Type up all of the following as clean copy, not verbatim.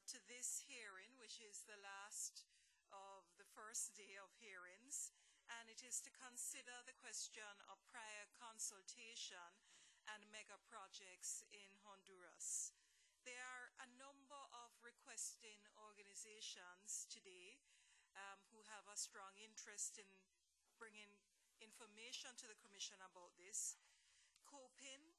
to this hearing, which is the last of the first day of hearings, and it is to consider the question of prior consultation and mega projects in Honduras. There are a number of requesting organizations today who have a strong interest in bringing information to the Commission about this. COPIN,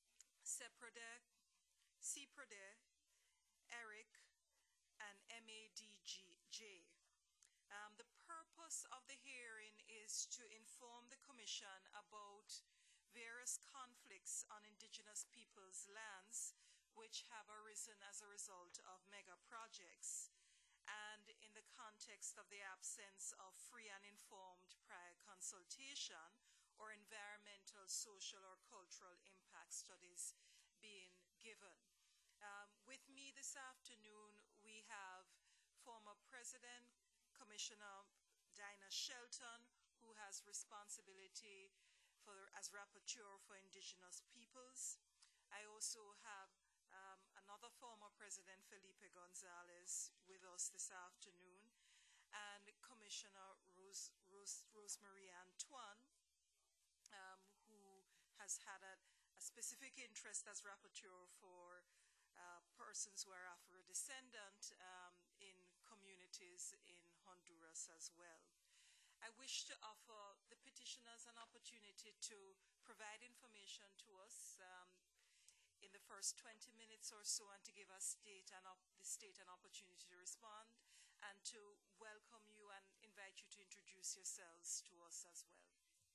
CPRODE, ERIC, and MADJ. The purpose of the hearing is to inform the Commission about various conflicts on indigenous peoples' lands which have arisen as a result of mega projects, and in the context of the absence of free and informed prior consultation or environmental, social, or cultural impact studies being given. With me this afternoon, we have former President, Commissioner Dinah Shelton, who has responsibility as Rapporteur for Indigenous Peoples. I also have another former President, Felipe Gonzalez, with us this afternoon, and Commissioner Rosemary Antoine, who has had a specific interest as Rapporteur for persons who are Afro-descendant in communities in Honduras as well. I wish to offer the petitioners an opportunity to provide information to us in the first 20 minutes or so, and to give us the state an opportunity to respond, and to welcome you and invite you to introduce yourselves to us as well.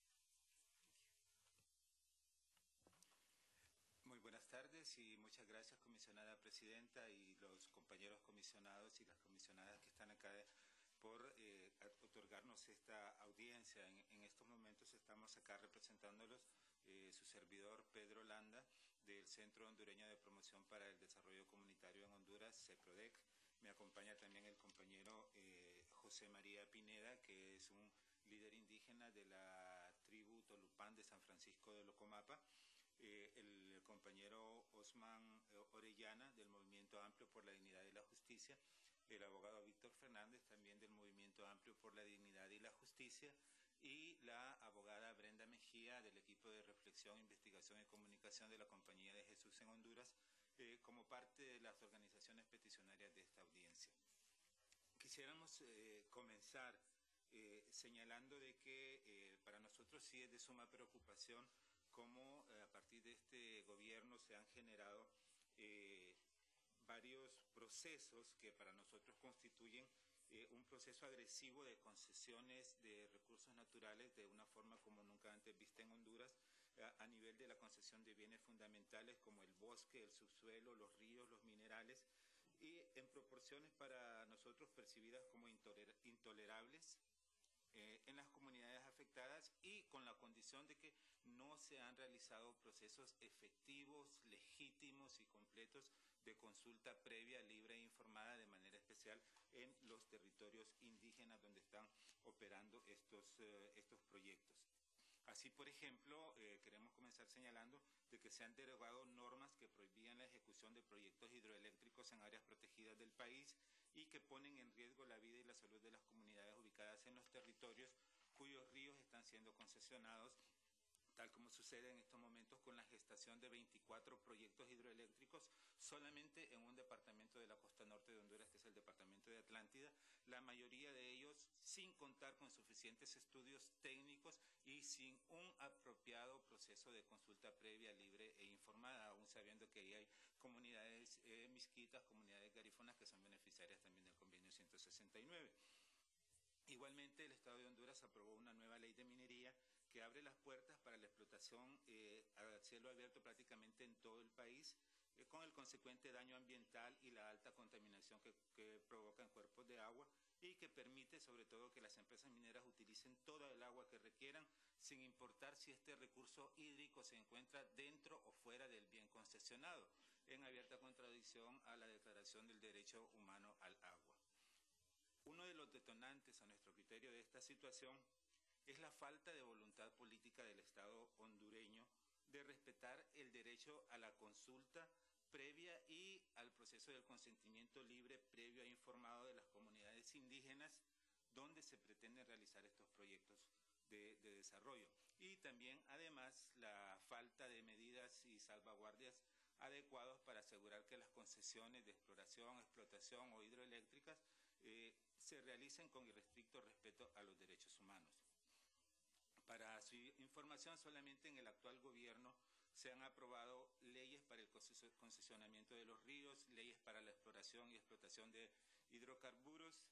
Muy buenas tardes y muchas gracias, comisionada presidenta, y los compañeros comisionados y las comisionadas que están acá por otorgarnos esta audiencia. En estos momentos estamos acá representándolos su servidor Pedro Landa, del Centro Hondureño de Promoción para el Desarrollo Comunitario en Honduras, CEPRODEC. Me acompaña también el compañero José María Pineda, que es un líder indígena de la tribu Tolupán de San Francisco de Locomapa. El compañero Osman Orellana, del Movimiento Amplio por la Dignidad y la Justicia, el abogado Víctor Fernández, también del Movimiento Amplio por la Dignidad y la Justicia, y la abogada Brenda Mejía, del equipo de reflexión, investigación y comunicación de la Compañía de Jesús en Honduras, como parte de las organizaciones peticionarias de esta audiencia. Quisiéramos comenzar señalando de que para nosotros sí es de suma preocupación cómo a partir de este gobierno se han generado varios procesos que para nosotros constituyen un proceso agresivo de concesiones de recursos naturales de una forma como nunca antes vista en Honduras, a nivel de la concesión de bienes fundamentales como el bosque, el subsuelo, los ríos, los minerales, y en proporciones para nosotros percibidas como intolerables en las comunidades afectadas, y con la condición de que no se han realizado procesos efectivos, legítimos y completos de consulta previa, libre e informada, de manera especial en los territorios indígenas donde están operando estos proyectos. Así, por ejemplo, queremos comenzar señalando de que se han derogado normas que prohibían la ejecución de proyectos hidroeléctricos en áreas protegidas del país y que ponen en riesgo la vida y la salud de las comunidades ubicadas en los territorios cuyos ríos están siendo concesionados, tal como sucede en estos momentos con la gestación de 24 proyectos hidroeléctricos solamente en un departamento de la costa norte de Honduras, que es el departamento de Atlántida, la mayoría de ellos sin contar con suficientes estudios técnicos y sin un apropiado proceso de consulta previa, libre e informada, aún sabiendo que ahí hay comunidades misquitas, comunidades garífonas que son beneficiarias también del convenio 169. Igualmente, el Estado de Honduras aprobó una nueva ley de minería que abre las puertas para la explotación a cielo abierto prácticamente en todo el país, con el consecuente daño ambiental y la alta contaminación que provoca en cuerpos de agua, y que permite sobre todo que las empresas mineras utilicen toda el agua que requieran, sin importar si este recurso hídrico se encuentra dentro o fuera del bien concesionado, en abierta contradicción a la Declaración del Derecho Humano al Agua. Uno de los detonantes a nuestro criterio de esta situación es la falta de voluntad política del Estado hondureño de respetar el derecho a la consulta previa y al proceso proceso del consentimiento libre, previo e informado de las comunidades indígenas, donde se pretenden realizar estos proyectos de desarrollo. Y también, además, la falta de medidas y salvaguardias adecuados para asegurar que las concesiones de exploración, explotación o hidroeléctricas se realicen con irrestricto respeto a los derechos humanos. Para su información, solamente en el actual gobierno se han aprobado leyes para el concesionamiento de los ríos, leyes para la exploración y explotación de hidrocarburos,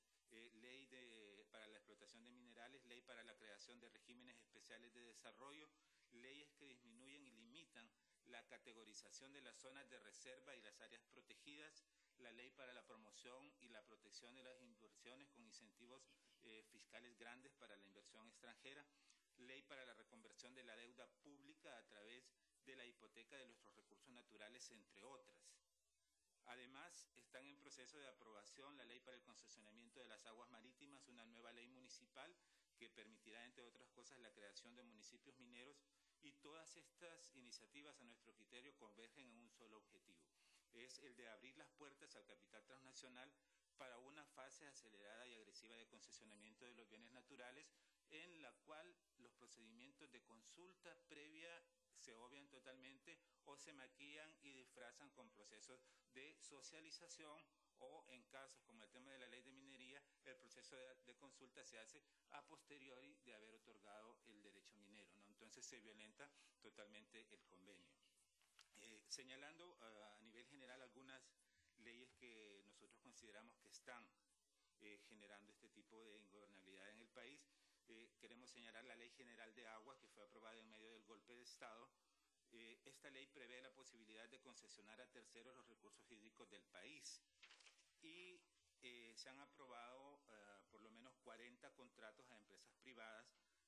para la explotación de minerales, ley para la creación de regímenes especiales de desarrollo, leyes que disminuyen y limitan la categorización de las zonas de reserva y las áreas protegidas, la ley para la promoción y la protección de las inversiones con incentivos fiscales grandes para la inversión extranjera, ley para la reconversión de la deuda pública a través de la hipoteca de nuestros recursos naturales, entre otras. Además, están en proceso de aprobación la ley para el concesionamiento de las aguas marítimas, una nueva ley municipal que permitirá, entre otras cosas, la creación de municipios mineros, y todas estas iniciativas, a nuestro criterio, convergen en un solo objetivo. Es el de abrir las puertas al capital transnacional para una fase acelerada y agresiva de concesionamiento de los bienes naturales, en la cual los procedimientos de consulta previa se obvian totalmente o se maquillan y disfrazan con procesos de socialización, o en casos como el tema de la ley de minería, el proceso de consulta se hace a posteriori de haber otorgado el derecho minero, ¿no? Entonces se violenta totalmente el convenio. Señalando a nivel general algunas leyes que nosotros consideramos que están generando este tipo de ingobernabilidad en el país, queremos señalar la Ley General de Aguas, que fue aprobada en medio del golpe de Estado. Esta ley prevé la posibilidad de concesionar a terceros los recursos hídricos del país, y se han aprobado por lo menos 40 contratos a empresas privadas,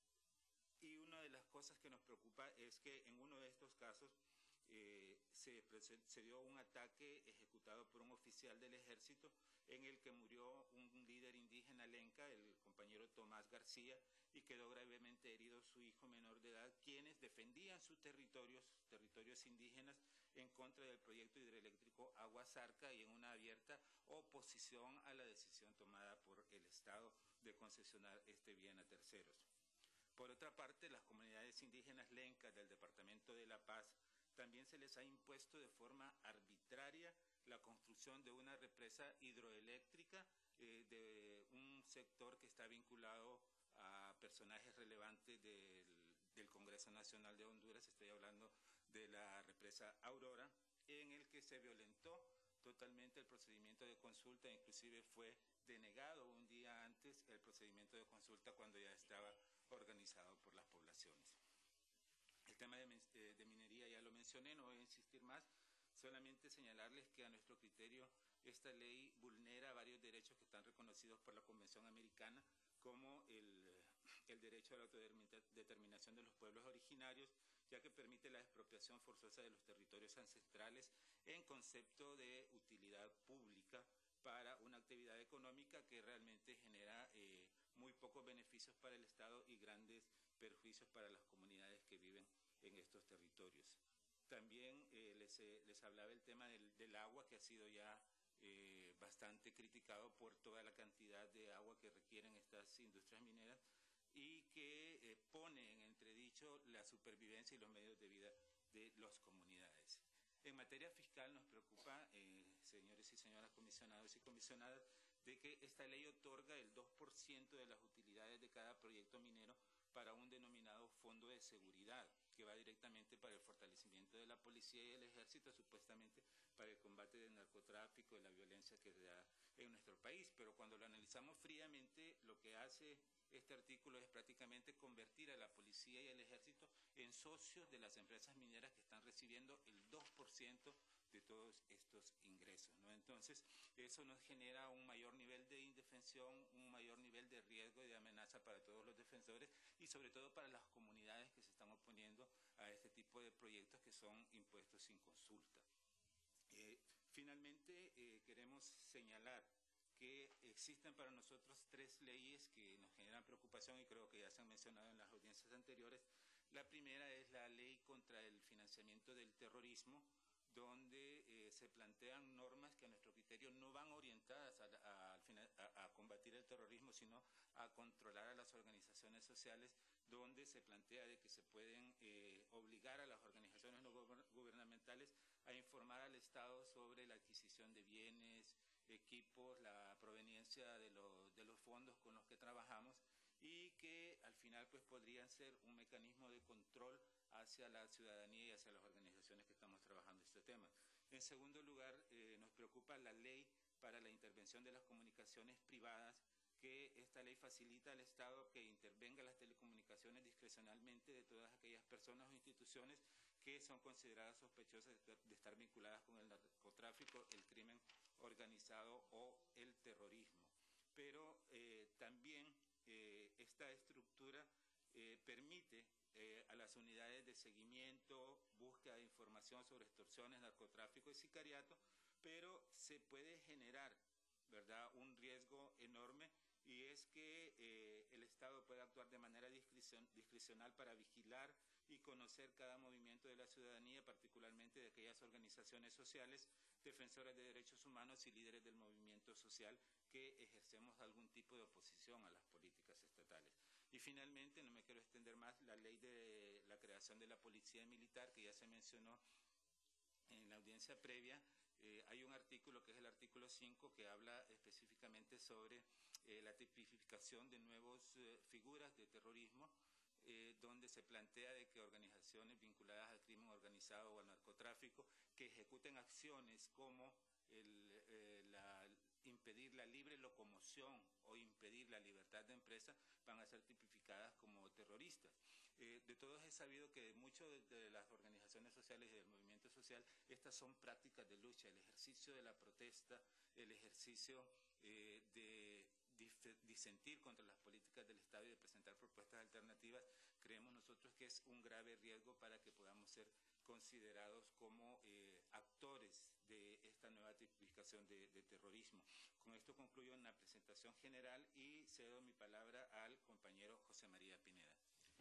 y una de las cosas que nos preocupa es que en uno de estos casos se dio un ataque ejecutado por un oficial del ejército, en el que murió un líder indígena lenca, el compañero Tomás García, y quedó gravemente herido su hijo menor de edad, quienes defendían sus territorios indígenas, en contra del proyecto hidroeléctrico Agua Zarca, y en una abierta oposición a la decisión tomada por el Estado de concesionar este bien a terceros. Por otra parte, las comunidades indígenas lencas del Departamento de La Paz también se les ha impuesto de forma arbitraria la construcción de una represa hidroeléctrica de un sector que está vinculado a personajes relevantes del Congreso Nacional de Honduras. Estoy hablando de la represa Aurora, en el que se violentó totalmente el procedimiento de consulta, inclusive fue denegado un día antes el procedimiento de consulta cuando ya estaba organizado por las poblaciones. El tema de minería ya lo mencioné, no voy a insistir más, solamente señalarles que a nuestro criterio esta ley vulnera varios derechos que están reconocidos por la Convención Americana, como el derecho a la autodeterminación de los pueblos originarios, ya que permite la expropiación forzosa de los territorios ancestrales en concepto de utilidad pública para una actividad económica que realmente genera muy pocos beneficios para el Estado y grandes perjuicios para las comunidades que viven en estos territorios. También les hablaba el tema del agua, que ha sido ya bastante criticado por toda la cantidad de agua que requieren estas industrias mineras, y que pone en entredicho la supervivencia y los medios de vida de las comunidades. En materia fiscal nos preocupa, señores y señoras comisionados y comisionadas, de que esta ley otorga el 2% de las utilidades de cada proyecto minero para un denominado fondo de seguridad, que va directamente para el fortalecimiento de la policía y el ejército, supuestamente para el combate del narcotráfico y la violencia que se da en nuestro país. Pero cuando lo analizamos fríamente, lo que hace este artículo es prácticamente convertir a la policía y el ejército en socios de las empresas mineras, que están recibiendo el 2% de todos estos ingresos, ¿no? Entonces, eso nos genera un mayor nivel de indefensión, un mayor nivel de riesgo y de amenaza para todos los defensores, y sobre todo para las comunidades que se están oponiendo a este tipo de proyectos que son impuestos sin consulta. Finalmente, queremos señalar que existen para nosotros 3 leyes que nos generan preocupación, y creo que ya se han mencionado en las audiencias anteriores. La primera es la ley contra el financiamiento del terrorismo, donde se plantean normas que a nuestro criterio no van orientadas a combatir el terrorismo, sino a controlar a las organizaciones sociales, donde se plantea de que se pueden obligar a las organizaciones no gubernamentales a informar al Estado sobre la adquisición de bienes, equipos, la proveniencia de los fondos con los que trabajamos, y que al final pues podrían ser un mecanismo de control hacia la ciudadanía y hacia las organizaciones que estamos trabajando este tema. En segundo lugar, nos preocupa la ley para la intervención de las comunicaciones privadas, que esta ley facilita al Estado que intervenga las telecomunicaciones discrecionalmente de todas aquellas personas o instituciones que son consideradas sospechosas de estar vinculadas con el narcotráfico, el crimen organizado o el terrorismo. Pero también esta estructura permite a las unidades de seguimiento, búsqueda de información sobre extorsiones, narcotráfico y sicariato, pero se puede generar, ¿verdad?, un riesgo enorme, y es que el Estado puede actuar de manera discrecional para vigilar y conocer cada movimiento de la ciudadanía, particularmente de aquellas organizaciones sociales, defensores de derechos humanos y líderes del movimiento social que ejercemos algún tipo de oposición a las políticas estatales. Y finalmente, no me quiero extender más, la ley de la creación de la policía militar, que ya se mencionó en la audiencia previa. Hay un artículo que es el artículo 5, que habla específicamente sobre la tipificación de nuevas figuras de terrorismo, donde se plantea de que organizaciones vinculadas al crimen organizado o al narcotráfico que ejecuten acciones como impedir la libre locomoción o impedir la libertad de empresa van a ser tipificadas como terroristas. De todos es sabido que muchas de las organizaciones sociales y del movimiento social, estas son prácticas de lucha, el ejercicio de la protesta, el ejercicio de disentir contra las políticas del Estado y de presentar propuestas alternativas. Creemos nosotros que es un grave riesgo para que podamos ser considerados como actores de esta nueva tipificación de terrorismo. Con esto concluyo una presentación general y cedo mi palabra al compañero José María Pineda.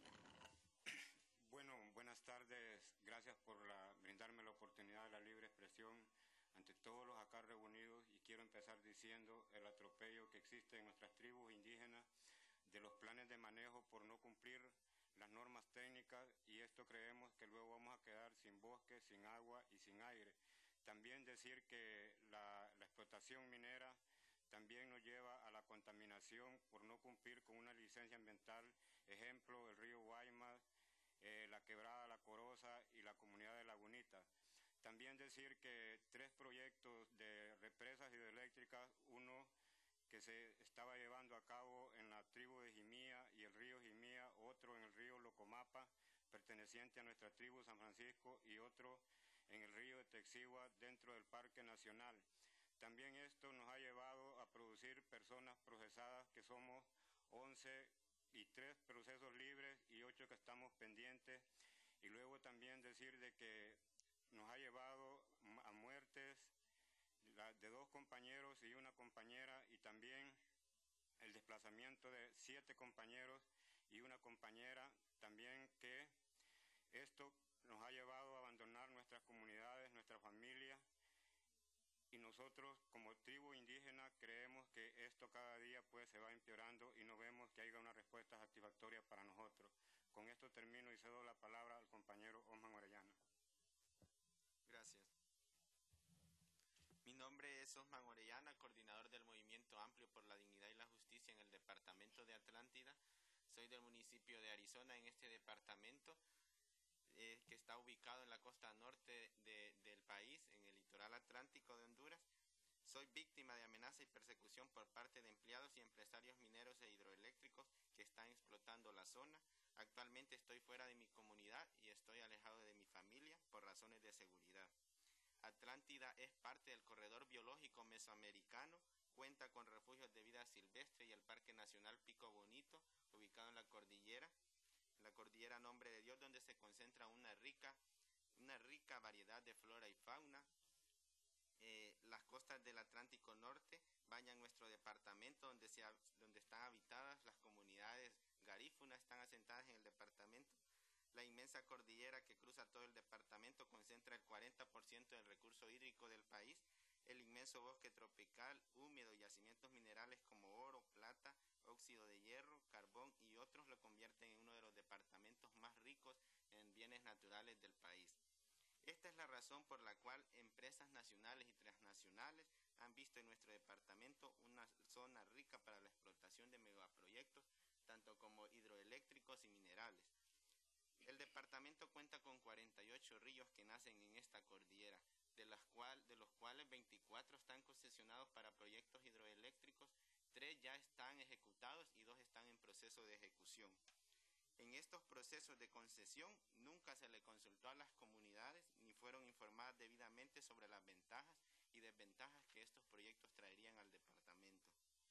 Bueno, buenas tardes. Gracias por brindarme la oportunidad de la libre expresión ante todos los acá reunidos, y quiero empezar diciendo el atropello que existe en nuestras tribus indígenas de los planes de manejo por no cumplir las normas técnicas, y esto creemos que luego vamos a quedar sin bosque, sin agua y sin aire. También decir que la explotación minera también nos lleva a la contaminación por no cumplir con una licencia ambiental, ejemplo, el río Guaymas, la quebrada La Corosa y la comunidad de Lagunita. También decir que 3 proyectos de represas hidroeléctricas, uno que se estaba llevando a cabo en la tribu de Jimía y el río Jimía, otro en el río Locomapa, perteneciente a nuestra tribu San Francisco, y otro en el río de Texigua, dentro del Parque Nacional. También esto nos ha llevado a producir personas procesadas, que somos 11 y 3 procesos libres y 8 que estamos pendientes. Y luego también decir de que nos ha llevado a muertes de 2 compañeros y 1 compañera, y también el desplazamiento de 7 compañeros y 1 compañera, también que esto nos ha llevado a abandonar nuestras comunidades, nuestras familias, y nosotros como tribu indígena creemos que esto cada día pues se va empeorando y no vemos que haya una respuesta satisfactoria para nosotros. Con esto termino y cedo la palabra al compañero Osman Orellana. Gracias. Mi nombre es Osman Orellana, coordinador del Movimiento Amplio por la Dignidad y la Justicia en el departamento de Atlántida. Soy del municipio de Arizona. En este departamento, que está ubicado en la costa norte del país, en el litoral atlántico de Honduras, soy víctima de amenaza y persecución por parte de empleados y empresarios mineros e hidroeléctricos que están explotando la zona. Actualmente estoy fuera de mi comunidad y estoy alejado de mi familia por razones de seguridad. Atlántida es parte del corredor biológico mesoamericano, cuenta con refugios de vida silvestre y el Parque Nacional Pico Bonito, ubicado en la cordillera Nombre de Dios, donde se concentra una rica variedad de flora y fauna. Las costas del Atlántico Norte bañan nuestro departamento, donde están habitadas las comunidades garífunas, están asentadas en el departamento. La inmensa cordillera que cruza todo el departamento concentra el 40% del recurso hídrico del país. el inmenso bosque tropical, húmedo, yacimientos minerales como oro, plata, óxido de hierro, carbón y otros lo convierten en uno de los departamentos más ricos en bienes naturales del país. Esta es la razón por la cual empresas nacionales y transnacionales han visto en nuestro departamento una zona rica para la explotación de megaproyectos, tanto como hidroeléctricos y minerales. El departamento cuenta con 48 ríos que nacen en esta cordillera, de los cuales 24 están concesionados para proyectos hidroeléctricos, 3 ya están ejecutados y 2 están en proceso de ejecución. En estos procesos de concesión nunca se le consultó a las comunidades ni fueron informadas debidamente sobre las ventajas y desventajas que estos proyectos traerían al departamento.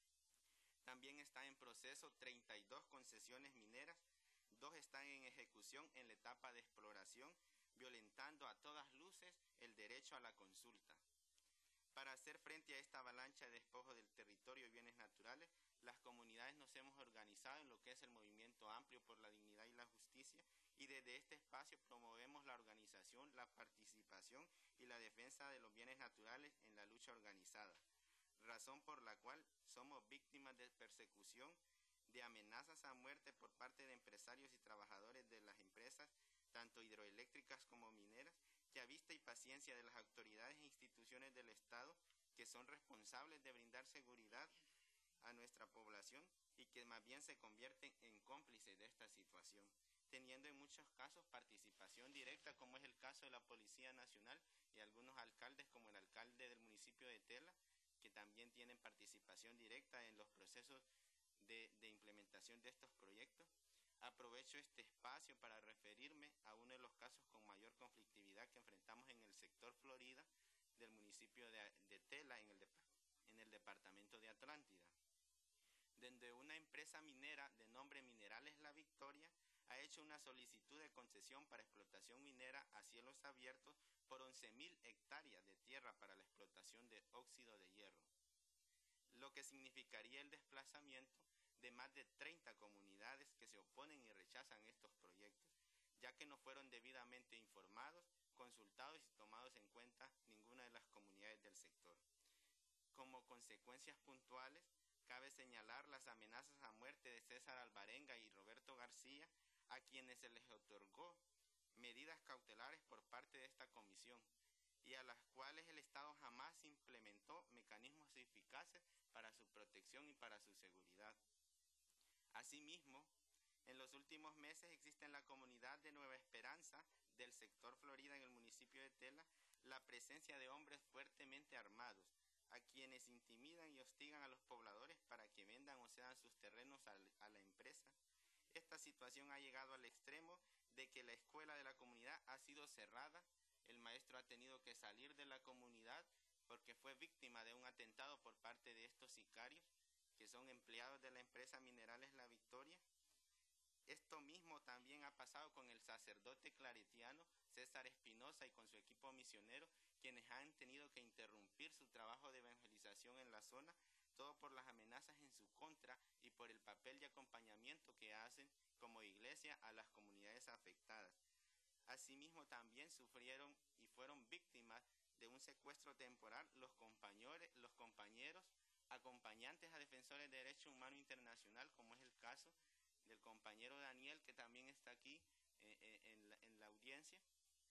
También están en proceso 32 concesiones mineras, 2 están en ejecución en la etapa de exploración, violentando a todas luces el derecho a la consulta. Para hacer frente a esta avalancha de despojo del territorio y bienes naturales, las comunidades nos hemos organizado en lo que es el Movimiento Amplio por la Dignidad y la Justicia, y desde este espacio promovemos la organización, la participación y la defensa de los bienes naturales en la lucha organizada, razón por la cual somos víctimas de persecución, de amenazas a muerte por parte de empresarios y trabajadores de las empresas, tanto hidroeléctricas como mineras, que a vista y paciencia de las autoridades e instituciones del Estado, que son responsables de brindar seguridad a nuestra población y que más bien se convierten en cómplices de esta situación, teniendo en muchos casos participación directa, como es el caso de la Policía Nacional y algunos alcaldes, como el alcalde del municipio de Tela, que también tienen participación directa en los procesos de implementación de estos proyectos. Aprovecho este espacio para referirme a uno de los casos con mayor conflictividad que enfrentamos en el sector Florida del municipio de Tela, en el departamento de Atlántida, donde una empresa minera de nombre Minerales La Victoria ha hecho una solicitud de concesión para explotación minera a cielos abiertos por 11.000 hectáreas de tierra para la explotación de óxido de hierro, lo que significaría el desplazamiento de más de 30 comunidades que se oponen y rechazan estos proyectos, ya que no fueron debidamente informados, consultados y tomados en cuenta ninguna de las comunidades del sector. Como consecuencias puntuales, cabe señalar las amenazas a muerte de César Alvarenga y Roberto García, a quienes se les otorgó medidas cautelares por parte de esta comisión y a las cuales el Estado jamás implementó mecanismos eficaces para su protección y para su seguridad. Asimismo, en los últimos meses existe en la comunidad de Nueva Esperanza del sector Florida, en el municipio de Tela, la presencia de hombres fuertemente armados, a quienes intimidan y hostigan a los pobladores para que vendan o cedan sus terrenos a la empresa. Esta situación ha llegado al extremo de que la escuela de la comunidad ha sido cerrada, el maestro ha tenido que salir de la comunidad porque fue víctima de un atentado por parte de estos sicarios, que son empleados de la empresa Minerales La Victoria. Esto mismo también ha pasado con el sacerdote claretiano César Espinosa y con su equipo misionero, quienes han tenido que interrumpir su trabajo de evangelización en la zona, todo por las amenazas en su contra y por el papel de acompañamiento que hacen como iglesia a las comunidades afectadas. Asimismo, también sufrieron y fueron víctimas de un secuestro temporal los compañeros acompañantes a defensores de derechos humanos internacional, como es el caso del compañero Daniel, que también está aquí en la audiencia,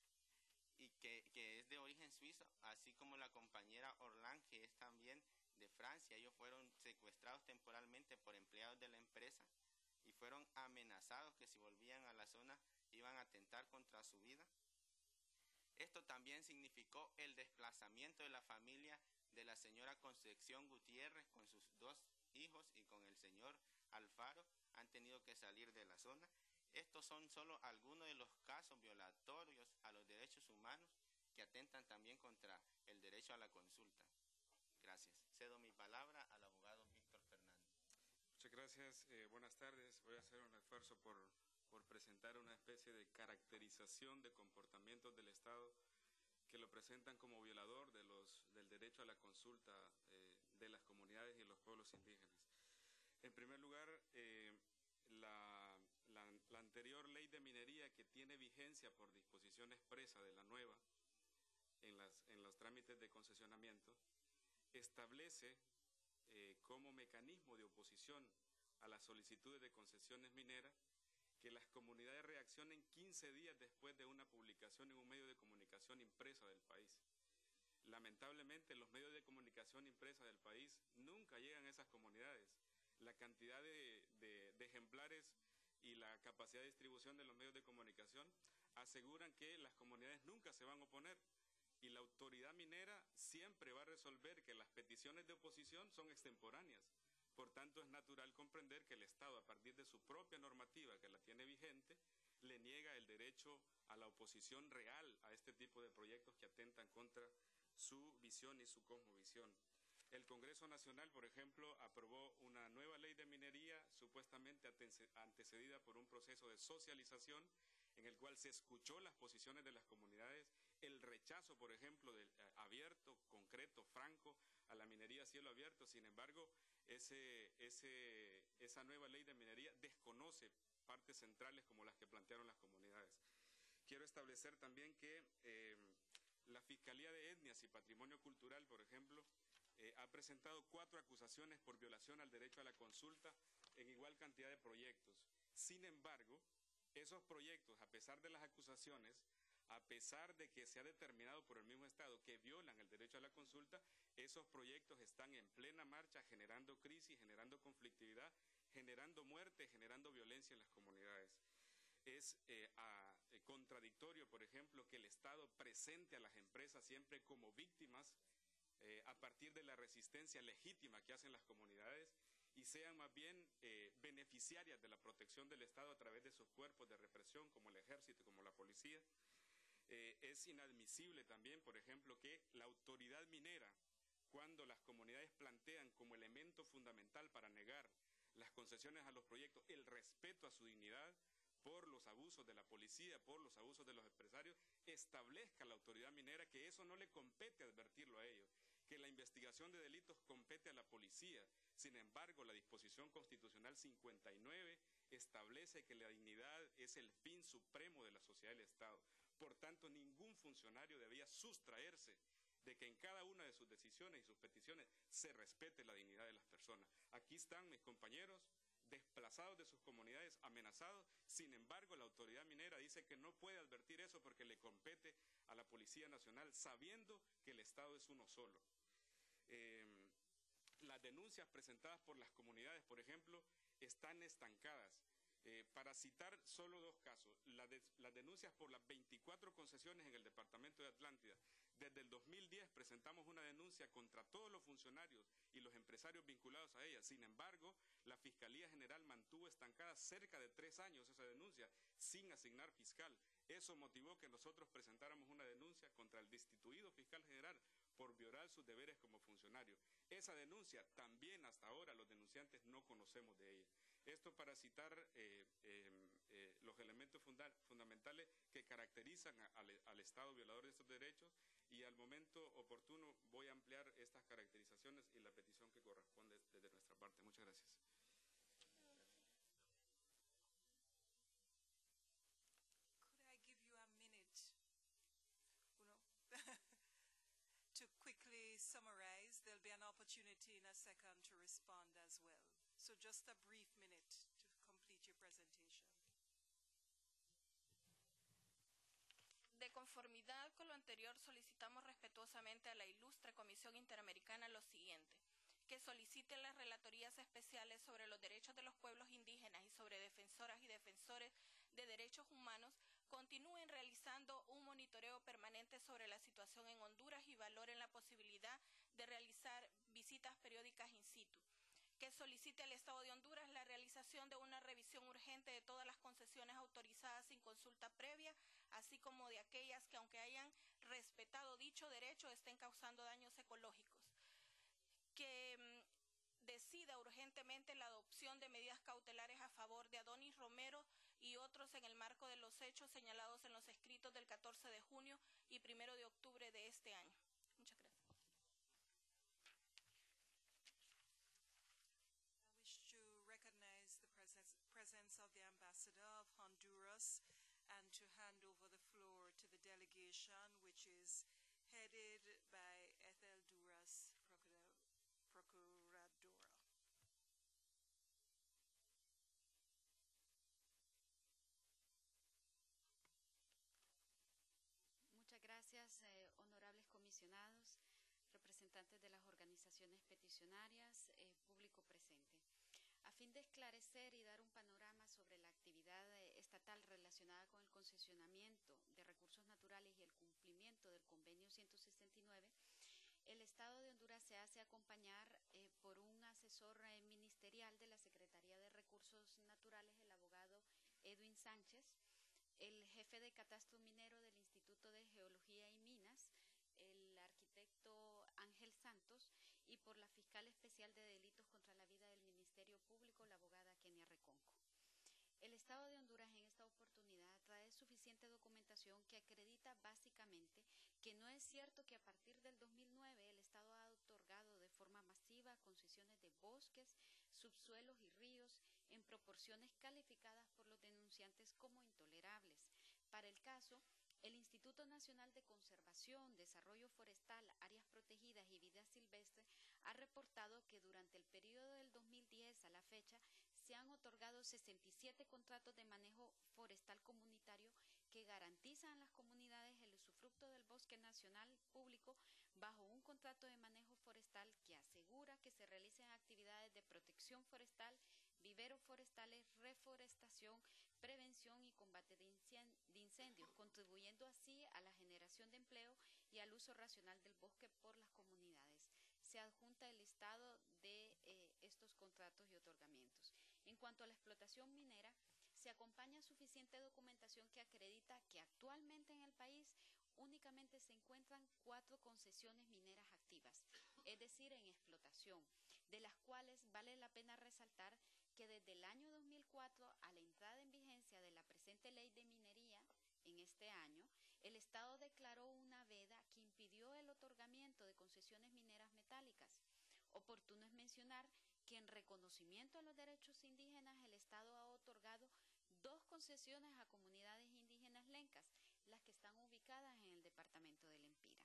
y que es de origen suizo, así como la compañera Orlán, que es también de Francia. Ellos fueron secuestrados temporalmente por empleados de la empresa y fueron amenazados que si volvían a la zona iban a atentar contra su vida. Esto también significó el desplazamiento de la familia de la señora Concepción Gutiérrez con sus 2 hijos y con el señor Alfaro. Han tenido que salir de la zona. Estos son solo algunos de los casos violatorios a los derechos humanos que atentan también contra el derecho a la consulta. Gracias. Cedo mi palabra al abogado Víctor Fernández. Muchas gracias. Buenas tardes. Voy a hacer un esfuerzo por presentar una especie de caracterización de comportamientos del Estado que lo presentan como violador del derecho a la consulta de las comunidades y los pueblos indígenas. En primer lugar, la anterior ley de minería, que tiene vigencia por disposición expresa de la nueva en los trámites de concesionamiento, establece como mecanismo de oposición a las solicitudes de concesiones mineras que las comunidades reaccionen 15 días después de una publicación en un medio de comunicación impresa del país. Lamentablemente, los medios de comunicación impresa del país nunca llegan a esas comunidades. La cantidad de ejemplares y la capacidad de distribución de los medios de comunicación aseguran que las comunidades nunca se van a oponer y la autoridad minera siempre va a resolver que las peticiones de oposición son extemporáneas. Por tanto, es natural comprender que el Estado, a partir de su propia normativa que la tiene vigente, le niega el derecho a la oposición real a este tipo de proyectos que atentan contra su visión y su cosmovisión. El Congreso Nacional, por ejemplo, aprobó una nueva ley de minería supuestamente antecedida por un proceso de socialización en el cual se escuchó las posiciones de las comunidades, el rechazo, por ejemplo, abierto, concreto, franco, a la minería a cielo abierto. Sin embargo, esa nueva ley de minería desconoce partes centrales como las que plantearon las comunidades. Quiero establecer también que la Fiscalía de Etnias y Patrimonio Cultural, por ejemplo, ha presentado 4 acusaciones por violación al derecho a la consulta en igual cantidad de proyectos. Sin embargo, esos proyectos, a pesar de las acusaciones, a pesar de que se ha determinado por el mismo Estado que violan el derecho a la consulta, esos proyectos están en plena marcha generando crisis, generando conflictividad, generando muerte, generando violencia en las comunidades. Es contradictorio, por ejemplo, que el Estado presente a las empresas siempre como víctimas a partir de la resistencia legítima que hacen las comunidades y sean más bien beneficiarias de la protección del Estado a través de sus cuerpos de represión como el ejército, como la policía. Es inadmisible también, por ejemplo, que la autoridad minera, cuando las comunidades plantean como elemento fundamental para negar las concesiones a los proyectos el respeto a su dignidad por los abusos de la policía, por los abusos de los empresarios, establezca la autoridad minera que eso no le compete advertirlo a ellos, que la investigación de delitos compete a la policía. Sin embargo, la disposición constitucional 59 establece que la dignidad es el fin supremo de la sociedad del Estado. Por tanto, ningún funcionario debía sustraerse de que en cada una de sus decisiones y sus peticiones se respete la dignidad de las personas. Aquí están mis compañeros desplazados de sus comunidades, amenazados. Sin embargo, la autoridad minera dice que no puede advertir eso porque le compete a la Policía Nacional, sabiendo que el Estado es uno solo. Las denuncias presentadas por las comunidades, por ejemplo, están estancadas. Para citar solo 2 casos, las denuncias por las 24 concesiones en el departamento de Atlántida. Desde el 2010 presentamos una denuncia contra todos los funcionarios y los empresarios vinculados a ella. Sin embargo, la Fiscalía General mantuvo estancada cerca de 3 años esa denuncia sin asignar fiscal. Eso motivó que nosotros presentáramos una denuncia contra el destituido fiscal general por violar sus deberes como funcionario. Esa denuncia también hasta ahora los denunciantes no conocemos de ella. Esto para citar los elementos fundamentales que caracterizan al Estado violador de estos derechos, y al momento oportuno voy a ampliar estas caracterizaciones y la petición que corresponde desde nuestra parte. Muchas gracias. Could I give you a minute, to quickly summarize? There'll be an opportunity in a second to respond as well. So just a brief minute to complete your presentation. De conformidad con lo anterior, solicitamos respetuosamente a la Ilustre Comisión Interamericana lo siguiente: que solicite las relatorías especiales sobre los derechos de los pueblos indígenas y sobre defensoras y defensores de derechos humanos continúen realizando un monitoreo permanente sobre la situación en Honduras y valoren la posibilidad de realizar visitas periódicas in situ. Que solicite al Estado de Honduras la realización de una revisión urgente de todas las concesiones autorizadas sin consulta previa, así como de aquellas que, aunque hayan respetado dicho derecho, estén causando daños ecológicos. Que decida urgentemente la adopción de medidas cautelares a favor de Adonis Romero y otros en el marco de los hechos señalados en los escritos del 14 de junio y 1 de octubre de este año. Muchas gracias. Presence of the Ambassador of Honduras and to hand over the floor to the delegation, which is headed by Ethel Duras Crocodile. comisionados, representantes de las organizaciones peticionarias, público presente. A fin de esclarecer y dar un panorama sobre la actividad estatal relacionada con el concesionamiento de recursos naturales y el cumplimiento del convenio 169, el Estado de Honduras se hace acompañar por un asesor ministerial de la Secretaría de Recursos Naturales, el abogado Edwin Sánchez, el jefe de catastro minero del Instituto de Geología y Minas, el arquitecto Ángel Santos, y por la fiscal especial de delitos contra la vida del Ministerio Público, la abogada Kenia Reconco. El Estado de Honduras en esta oportunidad trae suficiente documentación que acredita básicamente que no es cierto que a partir del 2009 el Estado ha otorgado de forma masiva concesiones de bosques, subsuelos y ríos en proporciones calificadas por los denunciantes como intolerables. Para el caso, el Instituto Nacional de Conservación, Desarrollo Forestal, Áreas Protegidas y Vida Silvestre ha reportado que durante el periodo del 2010 a la fecha se han otorgado 67 contratos de manejo forestal comunitario que garantizan a las comunidades el usufructo del bosque nacional público bajo un contrato de manejo forestal que asegura que se realicen actividades de protección forestal, viveros forestales, reforestación, prevención y combate de incendios, contribuyendo así a la generación de empleo y al uso racional del bosque por las comunidades. Se adjunta el listado de estos contratos y otorgamientos. En cuanto a la explotación minera, se acompaña suficiente documentación que acredita que actualmente en el país únicamente se encuentran 4 concesiones mineras activas, es decir, en explotación, de las cuales vale la pena resaltar que desde el año 2004 a la entrada en vigencia de la presente ley de minería, en este año, el Estado declaró una veda que impidió el otorgamiento de concesiones mineras metálicas. Oportuno es mencionar que en reconocimiento a los derechos indígenas el Estado ha otorgado 2 concesiones a comunidades indígenas lencas, las que están ubicadas en el departamento del Empira.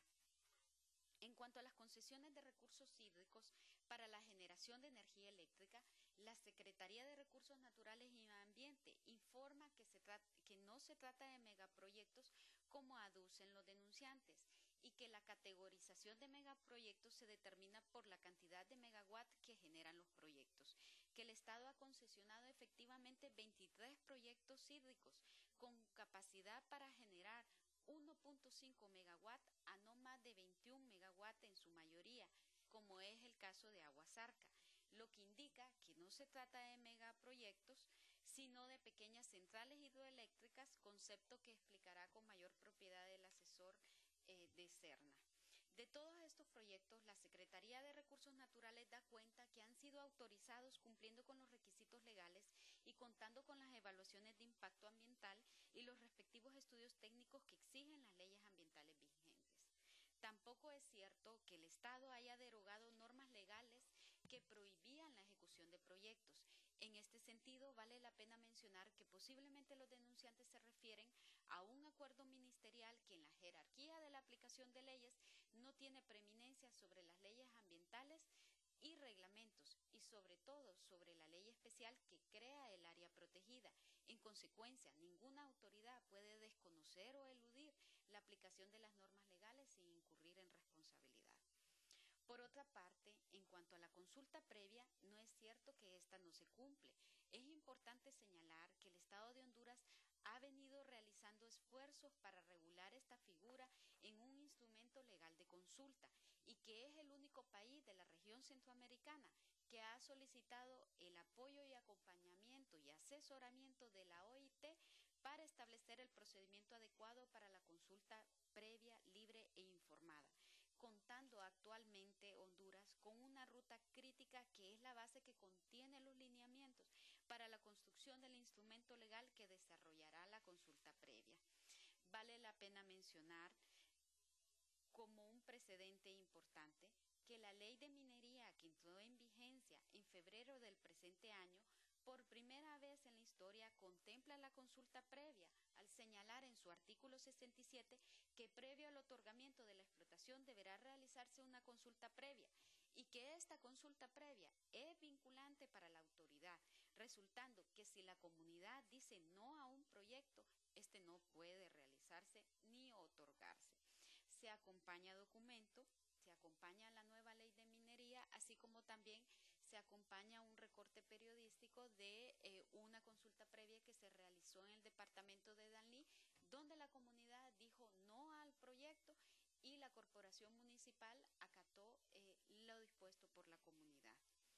En cuanto a las concesiones de recursos hídricos para la generación de energía eléctrica, la Secretaría de Recursos Naturales y Ambiente informa que no se trata de megaproyectos como aducen los denunciantes y que la categorización de megaproyectos se determina por la cantidad de megawatt que generan los proyectos, que el Estado ha concesionado efectivamente 23 proyectos hídricos con capacidad para generar 1.5 megawatt a no más de 21 megawatt en su mayoría, como es el caso de Aguasarca, lo que indica que no se trata de megaproyectos, sino de pequeñas centrales hidroeléctricas, concepto que explicará con mayor propiedad el asesor de Serna. De todos estos proyectos, la Secretaría de Recursos Naturales da cuenta que han sido autorizados cumpliendo con los requisitos legales y contando con las evaluaciones de impacto ambiental y los respectivos estudios técnicos que exigen las leyes ambientales vigentes. Tampoco es cierto que el Estado haya derogado normas legales que prohibían la ejecución de proyectos. En este sentido, vale la pena mencionar que posiblemente los denunciantes se refieren a un acuerdo ministerial que en la jerarquía de la aplicación de leyes no tiene preeminencia sobre las leyes ambientales y reglamentos, y sobre todo sobre la ley especial que crea el área protegida. En consecuencia, ninguna autoridad puede desconocer o eludir la aplicación de las normas legales sin incurrir en responsabilidad. Por otra parte, en cuanto a la consulta previa, no es cierto que ésta no se cumple. Es importante señalar que el Estado de Honduras ha venido realizando esfuerzos para regular esta figura en un instrumento legal de consulta y que es el único país de la región centroamericana que ha solicitado el apoyo y acompañamiento y asesoramiento de la OIT para establecer el procedimiento adecuado para la consulta previa, libre e informada, contando actualmente Honduras con una ruta crítica que es la base que contiene los lineamientos para la construcción del instrumento legal que desarrollará la consulta previa. Vale la pena mencionar como un precedente importante que la ley de minería que entró en vigencia en febrero del presente año por primera vez en la historia contempla la consulta previa al señalar en su artículo 67 que previo al otorgamiento de la explotación deberá realizarse una consulta previa y que esta consulta previa es vinculante para la autoridad, resultando que si la comunidad dice no a un proyecto, este no puede realizarse ni otorgarse. se acompaña documento, se acompaña la nueva ley de minería, así como también se acompaña un recorte periodístico de una consulta previa que se realizó en el departamento de Danlí, donde la comunidad dijo no al proyecto y la corporación municipal acató lo dispuesto por la comunidad.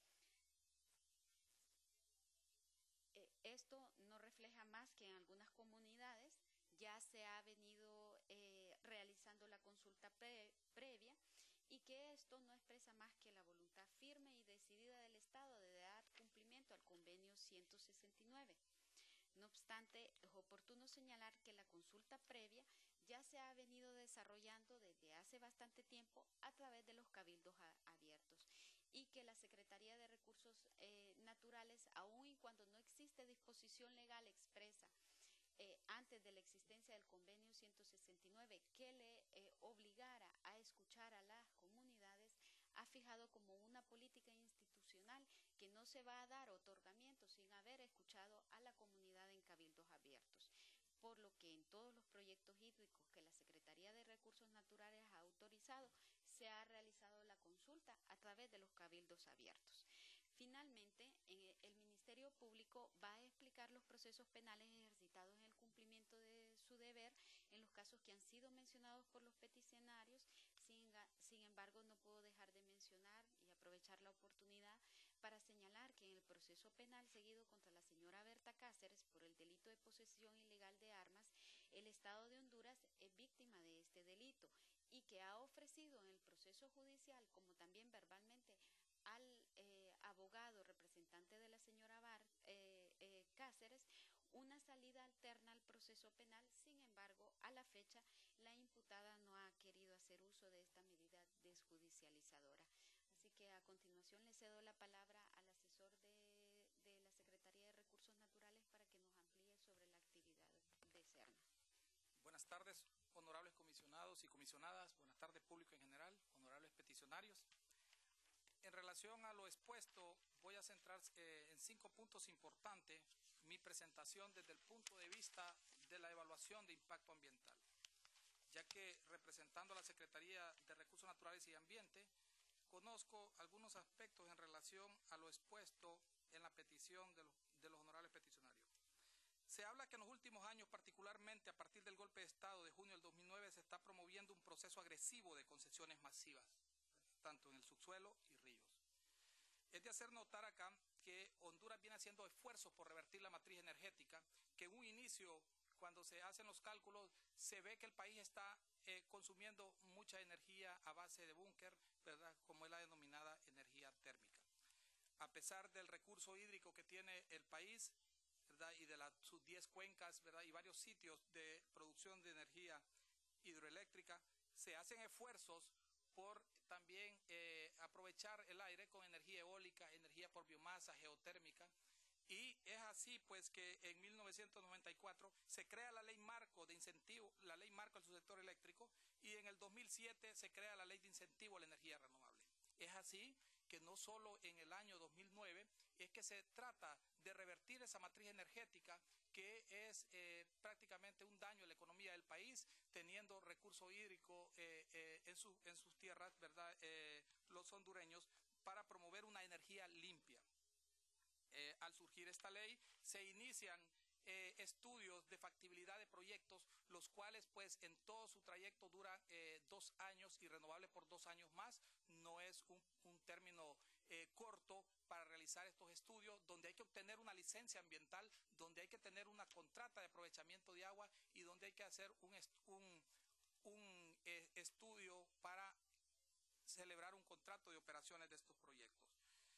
Esto no refleja más que en algunas comunidades ya se ha venido realizando la consulta previa y que esto no expresa más que la voluntad firme y decidida del Estado de dar cumplimiento al convenio 169. No obstante, es oportuno señalar que la consulta previa ya se ha venido desarrollando desde hace bastante tiempo a través de los cabildos abiertos y que la Secretaría de Recursos Naturales, aun y cuando no existe disposición legal expresa antes de la existencia del convenio 169 que le obligara a escuchar a las comunidades, ha fijado como una política institucional que no se va a dar otorgamiento sin haber escuchado a la comunidad en cabildos abiertos, por lo que en todos los proyectos hídricos que la Secretaría de Recursos Naturales ha autorizado, se ha realizado la consulta a través de los cabildos abiertos. Finalmente, el Ministerio Público va a explicar los procesos penales ejercitados en el cumplimiento de su deber en los casos que han sido mencionados por los peticionarios. Sin embargo, no puedo dejar de mencionar y aprovechar la oportunidad para señalar que en el proceso penal seguido contra la señora Berta Cáceres por el delito de posesión ilegal de armas, el Estado de Honduras es víctima de este delito y que ha ofrecido en el proceso judicial, como también verbalmente, al abogado representante de la señora Cáceres, una salida alterna al proceso penal. Sin embargo, a la fecha, la imputada no ha querido hacer uso de esta medida desjudicializadora. Así que a continuación le cedo la palabra al asesor de la Secretaría de Recursos Naturales para que nos amplíe sobre la actividad de SERNA. Buenas tardes, honorables comisionados y comisionadas. Buenas tardes, público en general, honorables peticionarios. En relación a lo expuesto, voy a centrar en 5 puntos importantes mi presentación desde el punto de vista de la evaluación de impacto ambiental, ya que representando a la Secretaría de Recursos Naturales y Ambiente, conozco algunos aspectos en relación a lo expuesto en la petición de los honorables peticionarios. Se habla que en los últimos años, particularmente a partir del golpe de Estado de junio del 2009, se está promoviendo un proceso agresivo de concesiones masivas, tanto en el subsuelo y ríos. Es de hacer notar acá que Honduras viene haciendo esfuerzos por revertir la matriz energética, que en un inicio, cuando se hacen los cálculos, se ve que el país está consumiendo mucha energía a base de búnker, ¿verdad?, como es la denominada energía térmica. A pesar del recurso hídrico que tiene el país, ¿verdad?, y de sus 10 cuencas, ¿verdad?, y varios sitios de producción de energía hidroeléctrica, se hacen esfuerzos por también aprovechar el aire con energía eólica, energía por biomasa, geotérmica. Y es así pues que en 1994 se crea la ley marco de incentivo, la ley marco del subsector eléctrico, y en el 2007 se crea la ley de incentivo a la energía renovable. Es así que no solo en el año 2009 es que se trata de revertir esa matriz energética que es prácticamente un daño a la economía del país, teniendo recurso hídrico en sus tierras, ¿verdad?, los hondureños, para promover una energía limpia. Al surgir esta ley, se inician estudios de factibilidad de proyectos, los cuales pues en todo su trayecto duran 2 años y renovable por 2 años más. No es un término corto para realizar estos estudios, donde hay que obtener una licencia ambiental, donde hay que tener una contrata de aprovechamiento de agua y donde hay que hacer un estudio para celebrar un contrato de operaciones de estos proyectos.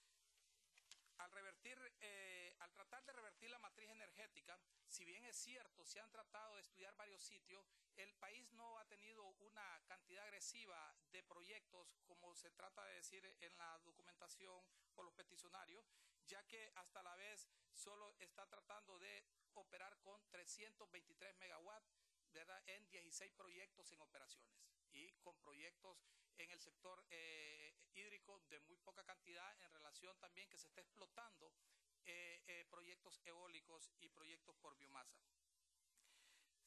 Al tratar de revertir la matriz energética, si bien es cierto, se han tratado de estudiar varios sitios, el país no ha tenido una cantidad agresiva de proyectos, como se trata de decir en la documentación por los peticionarios, ya que hasta la vez solo está tratando de operar con 323 megawatts, ¿verdad?, en 16 proyectos en operaciones, y con proyectos en el sector hídrico de muy poca cantidad, en relación también que se está explotando proyectos eólicos y proyectos por biomasa.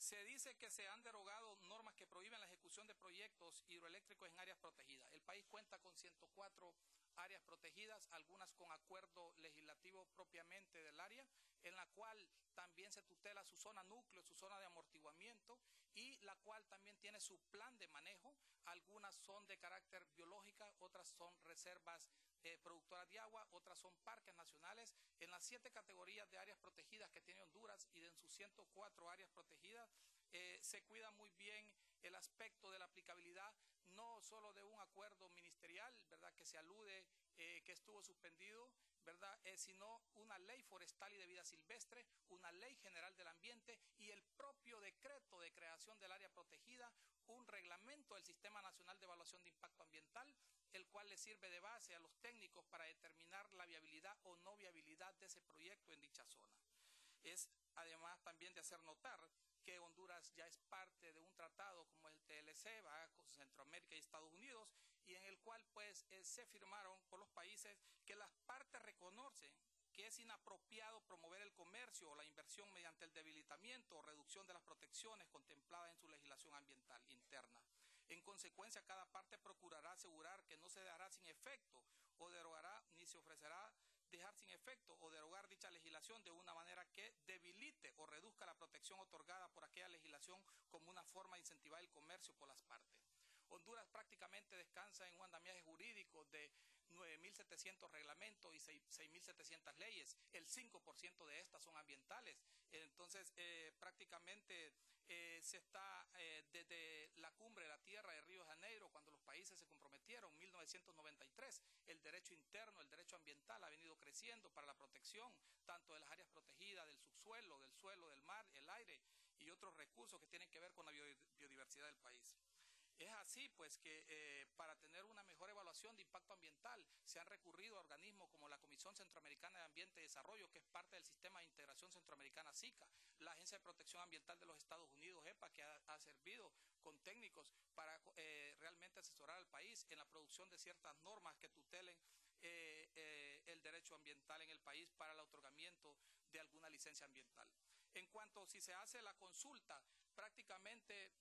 Se dice que se han derogado normas que prohíben la ejecución de proyectos hidroeléctricos en áreas protegidas. El país cuenta con 104 áreas protegidas, algunas con acuerdo legislativo propiamente del área, en la cual también se tutela su zona núcleo, su zona de amortiguamiento, y la cual también tiene su plan de manejo. Algunas son de carácter biológica, otras son reservas productoras de agua, otras son parques nacionales. En las 7 categorías de áreas protegidas que tiene Honduras y en sus 104 áreas protegidas, se cuida muy bien el aspecto de la aplicabilidad, no solo de un acuerdo ministerial, ¿verdad?, que se alude que estuvo suspendido, ¿verdad?, sino una ley forestal y de vida silvestre, una ley general del ambiente y el propio decreto de creación del área protegida, un reglamento del Sistema Nacional de Evaluación de Impacto Ambiental, el cual le sirve de base a los técnicos para determinar la viabilidad o no viabilidad de ese proyecto en dicha zona. Es además también de hacer notar que Honduras ya es parte de un tratado como el TLC, ¿va?, con Centroamérica y Estados Unidos, y en el cual pues se firmaron por los países que las partes reconocen que es inapropiado promover el comercio o la inversión mediante el debilitamiento o reducción de las protecciones contempladas en su legislación ambiental interna. En consecuencia, cada parte procurará asegurar que no se dejará sin efecto o derogará ni se ofrecerá dejar sin efecto o derogar dicha legislación de una manera que debilite o reduzca la protección otorgada por aquella legislación como una forma de incentivar el comercio por las partes. Honduras prácticamente descansa en un andamiaje jurídico de 9.700 reglamentos y 6.700 leyes. El 5% de estas son ambientales. Entonces, prácticamente se está desde la cumbre de la tierra de Río de Janeiro, cuando los países se comprometieron, 1993, el derecho interno, el derecho ambiental ha venido creciendo para la protección tanto de las áreas protegidas, del subsuelo, del suelo, del mar, el aire y otros recursos que tienen que ver con la biodiversidad del país. Es así, pues, que para tener una mejor evaluación de impacto ambiental se han recurrido a organismos como la Comisión Centroamericana de Ambiente y Desarrollo, que es parte del Sistema de Integración Centroamericana SICA, la Agencia de Protección Ambiental de los Estados Unidos, EPA, que ha servido con técnicos para realmente asesorar al país en la producción de ciertas normas que tutelen el derecho ambiental en el país para el otorgamiento de alguna licencia ambiental. En cuanto si se hace la consulta, prácticamente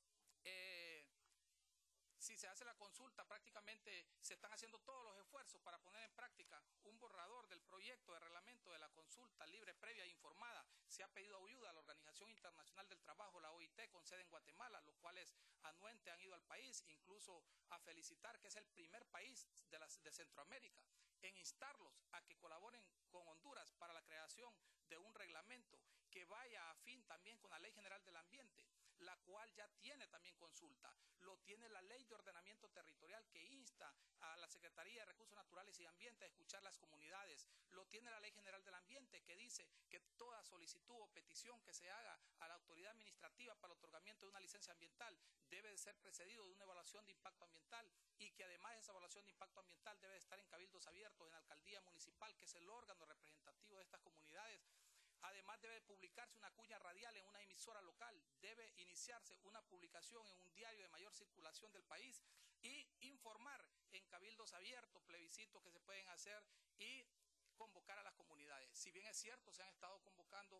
se están haciendo todos los esfuerzos para poner en práctica un borrador del proyecto de reglamento de la consulta libre, previa e informada. Se ha pedido ayuda a la Organización Internacional del Trabajo, la OIT, con sede en Guatemala, los cuales anuente han ido al país, incluso a felicitar que es el primer país de Centroamérica en instarlos a que colaboren con Honduras para la creación de un reglamento que vaya afín también con la Ley General del Ambiente, la cual ya tiene también consulta. Lo tiene la Ley de Ordenamiento Territorial, que insta a la Secretaría de Recursos Naturales y Ambiente a escuchar las comunidades. Lo tiene la Ley General del Ambiente, que dice que toda solicitud o petición que se haga a la autoridad administrativa para el otorgamiento de una licencia ambiental debe de ser precedido de una evaluación de impacto ambiental, y que además esa evaluación de impacto ambiental debe de estar en cabildos abiertos en la alcaldía municipal, que es el órgano representativo de estas comunidades. Además, debe publicarse una cuña radial en una emisora local, debe iniciarse una publicación en un diario de mayor circulación del país y informar en cabildos abiertos, plebiscitos que se pueden hacer y convocar a las comunidades. Si bien es cierto, se han estado convocando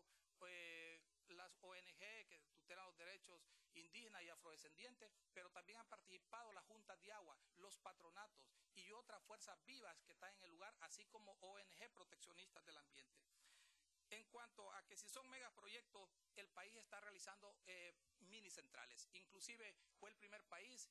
las ONG que tutelan los derechos indígenas y afrodescendientes, pero también han participado las juntas de agua, los patronatos y otras fuerzas vivas que están en el lugar, así como ONG proteccionistas del ambiente. En cuanto a que si son megaproyectos, el país está realizando mini centrales. Inclusive fue el primer país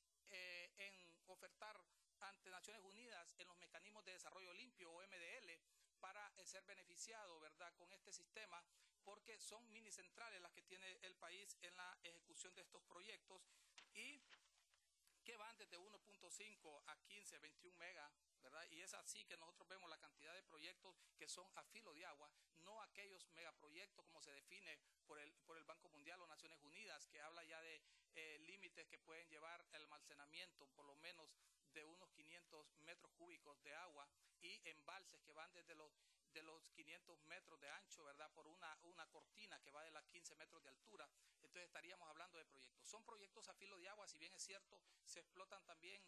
en ofertar ante Naciones Unidas en los mecanismos de desarrollo limpio o MDL para ser beneficiado, ¿verdad?, con este sistema, porque son mini centrales las que tiene el país en la ejecución de estos proyectos y que van desde 1.5 a 15, 21 megas, ¿verdad? Y es así que nosotros vemos la cantidad de proyectos que son a filo de agua, no aquellos megaproyectos como se define por el Banco Mundial o Naciones Unidas, que habla ya de límites que pueden llevar el almacenamiento por lo menos de unos 500 metros cúbicos de agua, y embalses que van desde los 500 metros de ancho, ¿verdad?, por una cortina que va de los 15 metros de altura. Entonces estaríamos hablando de proyectos. Son proyectos a filo de agua, si bien es cierto, se explotan también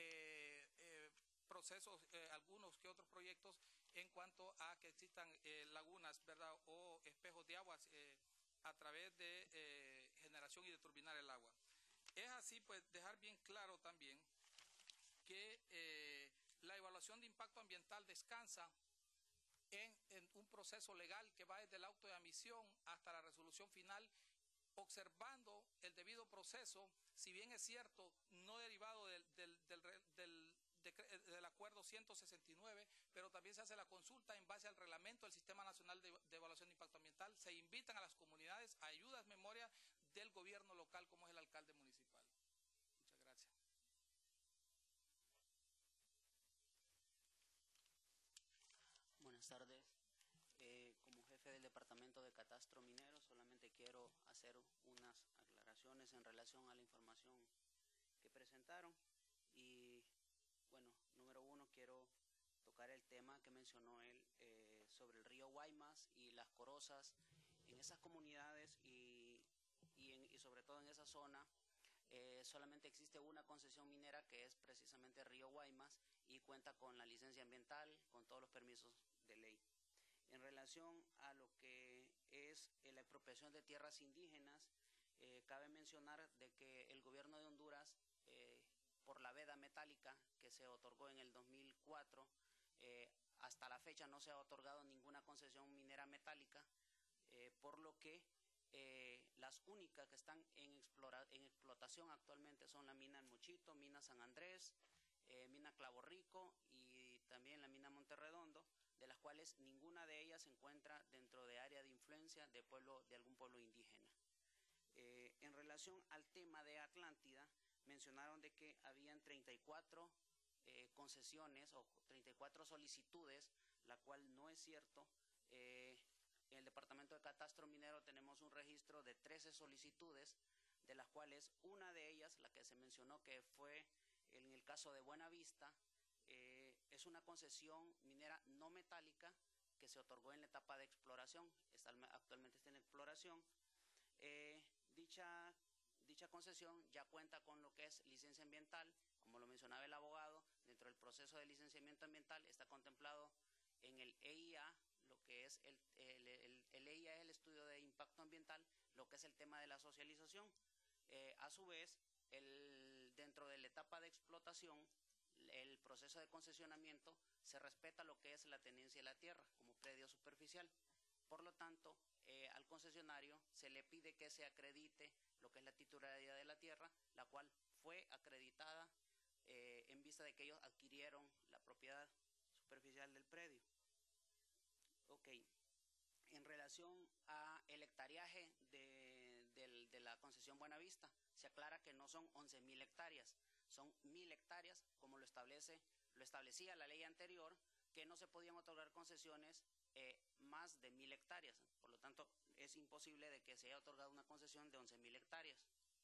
procesos, algunos que otros proyectos en cuanto a que existan lagunas, ¿verdad?, o espejos de aguas a través de generación y de turbinar el agua. Es así, pues, dejar bien claro también que la evaluación de impacto ambiental descansa en un proceso legal que va desde el auto de admisión hasta la resolución final, observando el debido proceso, si bien es cierto, no derivado del acuerdo 169, pero también se hace la consulta en base al reglamento del Sistema Nacional de Evaluación de Impacto Ambiental. Se invitan a las comunidades a ayudas memoria del gobierno local, como es el alcalde municipal. Muchas gracias. Buenas tardes. Como jefe del Departamento de Catastro Minero, solamente quiero hacer unas aclaraciones en relación a la información que presentaron. Y bueno, número uno, quiero tocar el tema que mencionó él sobre el río Guaymas y las corozas en esas comunidades y sobre todo en esa zona. Solamente existe una concesión minera, que es precisamente el río Guaymas, y cuenta con la licencia ambiental, con todos los permisos de ley. En relación a lo que es la expropiación de tierras indígenas, cabe mencionar de que el gobierno de Honduras, por la veda metálica que se otorgó en el 2004, hasta la fecha no se ha otorgado ninguna concesión minera metálica, por lo que las únicas que están en explotación actualmente son la mina El Mochito, mina San Andrés, mina Clavo Rico y también la mina Monterredondo, de las cuales ninguna de ellas se encuentra dentro de área de influencia de algún pueblo indígena. En relación al tema de Atlántida, mencionaron de que habían 34 concesiones o 34 solicitudes, la cual no es cierto. En el Departamento de Catastro Minero tenemos un registro de 13 solicitudes, de las cuales una de ellas, la que se mencionó que fue en el caso de Buenavista, es una concesión minera no metálica que se otorgó en la etapa de exploración, actualmente está en exploración. Dicha concesión ya cuenta con lo que es licencia ambiental, como lo mencionaba el abogado. Dentro del proceso de licenciamiento ambiental está contemplado en el EIA, lo que es el EIA es el estudio de impacto ambiental, lo que es el tema de la socialización. A su vez, dentro de la etapa de explotación, el proceso de concesionamiento se respeta lo que es la tenencia de la tierra como predio superficial. Por lo tanto, al concesionario se le pide que se acredite lo que es la titularidad de la tierra, la cual fue acreditada en vista de que ellos adquirieron la propiedad superficial del predio. Ok. En relación a el hectareaje de la concesión Buenavista, se aclara que no son 11.000 hectáreas, son 1.000 hectáreas, como lo establecía la ley anterior, que no se podían otorgar concesiones más de 1.000 hectáreas. Por lo tanto, es imposible de que se haya otorgado una concesión de 11.000 hectáreas.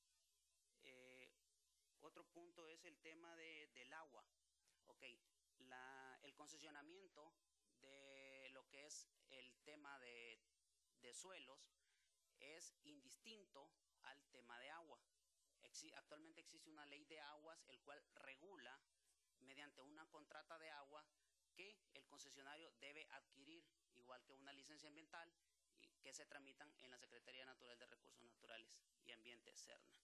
Otro punto es el tema del agua. Ok, el concesionamiento de lo que es el tema de suelos es indistinto al tema de agua. Actualmente existe una ley de aguas, el cual regula mediante una contrata de agua que el concesionario debe adquirir, igual que una licencia ambiental, y que se tramitan en la Secretaría Natural de Recursos Naturales y Ambiente, SERNA.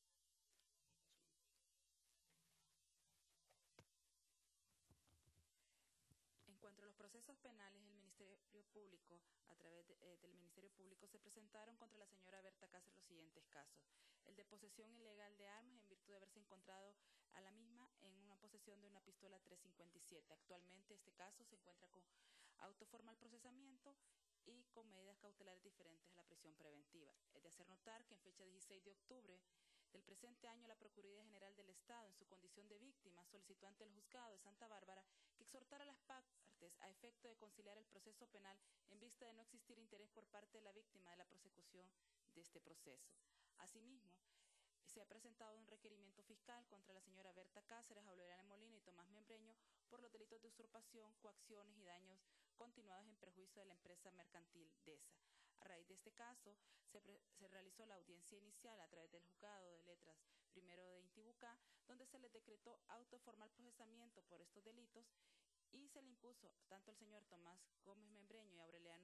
En cuanto a los procesos penales, el Ministerio Público, a través del Ministerio Público, se presentaron contra la señora Berta Cáceres los siguientes casos: el de posesión ilegal de armas en virtud de haberse encontrado a la misma en una posesión de una pistola 357. Actualmente este caso se encuentra con auto formal procesamiento y con medidas cautelares diferentes a la prisión preventiva. Es de hacer notar que en fecha 16 de octubre del presente año, la Procuraduría General del Estado, en su condición de víctima, solicitó ante el Juzgado de Santa Bárbara que exhortara a las partes a efecto de conciliar el proceso penal en vista de no existir interés por parte de la víctima de la prosecución de este proceso. Asimismo, se ha presentado un requerimiento fiscal contra la señora Berta Cáceres, Aureliano Molina y Tomás Membreño por los delitos de usurpación, coacciones y daños continuados en perjuicio de la empresa mercantil DESA. A raíz de este caso, se realizó la audiencia inicial a través del Juzgado de Letras primero de Intibucá, donde se les decretó auto formal procesamiento por estos delitos y se le impuso tanto al señor Tomás Gómez Membreño y Aureliano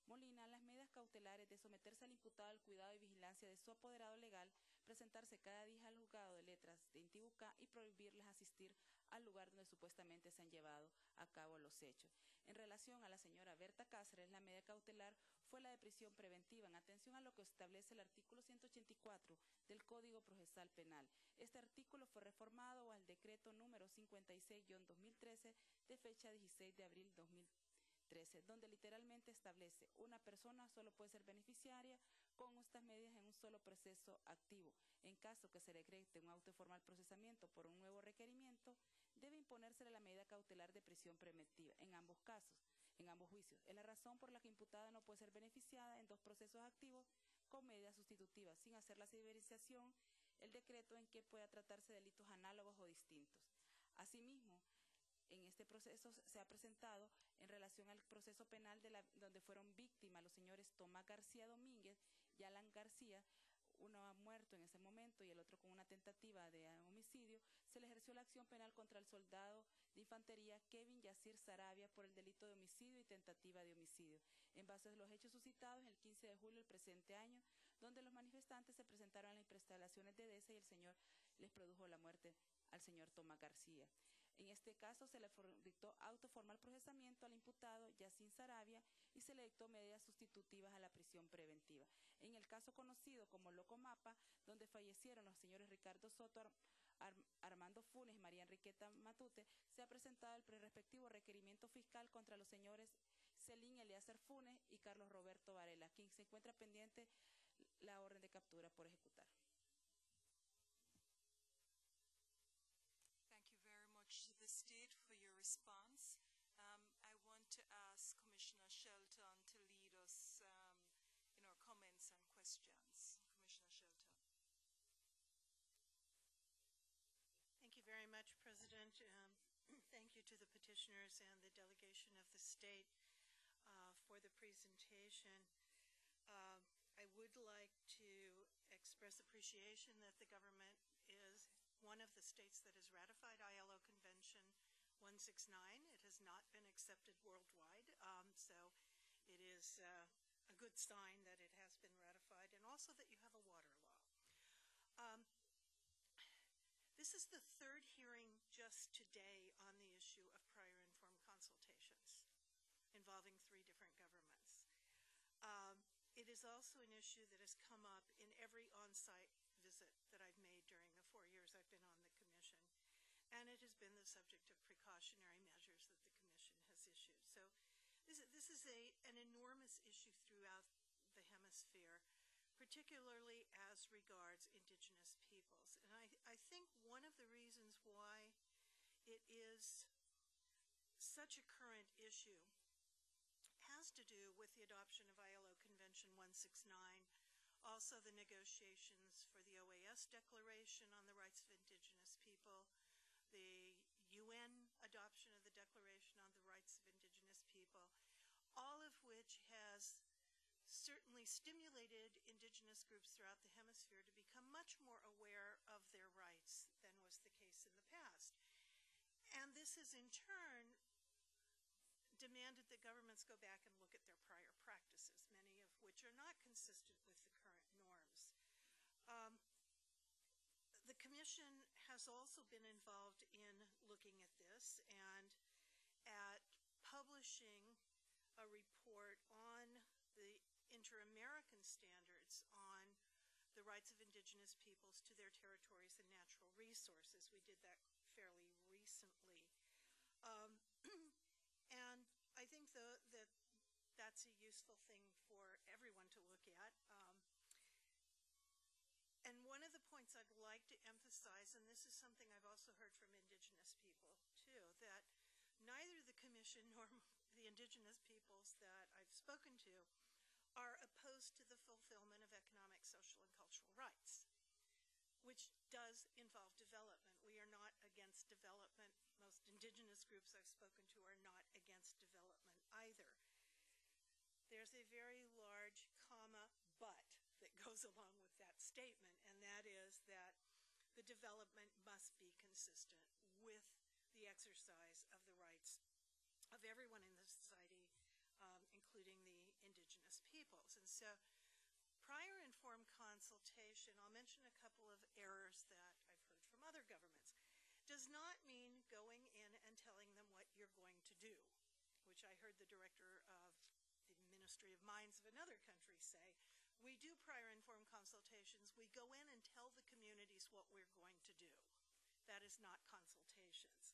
Molina las medidas cautelares de someterse al imputado al cuidado y vigilancia de su apoderado legal, presentarse cada día al juzgado de letras de Intibucá y prohibirles asistir al lugar donde supuestamente se han llevado a cabo los hechos. En relación a la señora Berta Cáceres, la medida cautelar fue la de prisión preventiva, en atención a lo que establece el artículo 184 del Código Procesal Penal. Este artículo fue reformado al decreto número 56-2013 de fecha 16 de abril 2013, donde literalmente establece: una persona solo puede ser beneficiaria con estas medidas en un solo proceso activo. En caso que se decrete un auto de formal procesamiento por un nuevo requerimiento, debe imponérsele la medida cautelar de prisión preventiva en ambos casos, en ambos juicios. Es la razón por la que imputada no puede ser beneficiada en dos procesos activos con medidas sustitutivas, sin hacer la diferenciación el decreto en que pueda tratarse de delitos análogos o distintos. Asimismo, en este proceso se ha presentado en relación al proceso penal donde fueron víctimas los señores Tomás García Domínguez y Alan García, uno ha muerto en ese momento y el otro con una tentativa de homicidio. Se le ejerció la acción penal contra el soldado de infantería Kevin Yacir Sarabia por el delito de homicidio y tentativa de homicidio, en base a los hechos suscitados el 15 de julio del presente año, donde los manifestantes se presentaron en las instalaciones de DESA y el señor les produjo la muerte al señor Tomás García. En este caso se le dictó auto formal procesamiento al imputado Yacín Sarabia y se le dictó medidas sustitutivas a la prisión preventiva. En el caso conocido como Locomapa, donde fallecieron los señores Ricardo Soto, Armando Funes y María Enriqueta Matute, se ha presentado el respectivo requerimiento fiscal contra los señores Celín Eliezer Funes y Carlos Roberto Varela, quien se encuentra pendiente la orden de captura por ejecutar. The state for your response. I want to ask Commissioner Shelton to lead us in our comments and questions. Commissioner Shelton. Thank you very much, President. Thank you to the petitioners and the delegation of the state for the presentation. I would like to express appreciation that the government is one of the states that has ratified ILO Convention 169. It has not been accepted worldwide, so it is a good sign that it has been ratified, and also that you have a water law. This is the third hearing just today on the issue of prior informed consultations involving 3 different governments. It is also an issue that has come up in every on-site visit that I've made during the 4 years I've been on the Commission, and it has been the subject of precautionary measures that the Commission has issued. So this is an enormous issue throughout the hemisphere, particularly as regards indigenous peoples. And I think one of the reasons why it is such a current issue has to do with the adoption of ILO Convention 169, also the negotiations for the OAS Declaration on the Rights of Indigenous People, the UN adoption of the Declaration on the Rights of Indigenous People, all of which has certainly stimulated indigenous groups throughout the hemisphere to become much more aware of their rights than was the case in the past. And this has in turn demanded that governments go back and look at their prior practices, many of which are not consistent with the current norms. The Commission has also been involved in looking at this and at publishing a report on the inter-American standards on the rights of indigenous peoples to their territories and natural resources. We did that fairly recently. And I think that that's a useful thing for everyone to look at. And one of the points I'd like to emphasize, and this is something I've also heard from indigenous people too, that neither the Commission nor the indigenous peoples that I've spoken to are opposed to the fulfillment of economic, social, and cultural rights, which does involve development. We are not against development. Most indigenous groups I've spoken to are not against development either. There's a very large comma, but, that goes along with that statement, and that is that the development must be consistent with the exercise of the rights of everyone in the society, including the indigenous So prior informed consultation, I'll mention a couple of errors that I've heard from other governments, does not mean going in and telling them what you're going to do, which I heard the director of the Ministry of Mines of another country say. We do prior informed consultations. We go in and tell the communities what we're going to do. That is not consultations.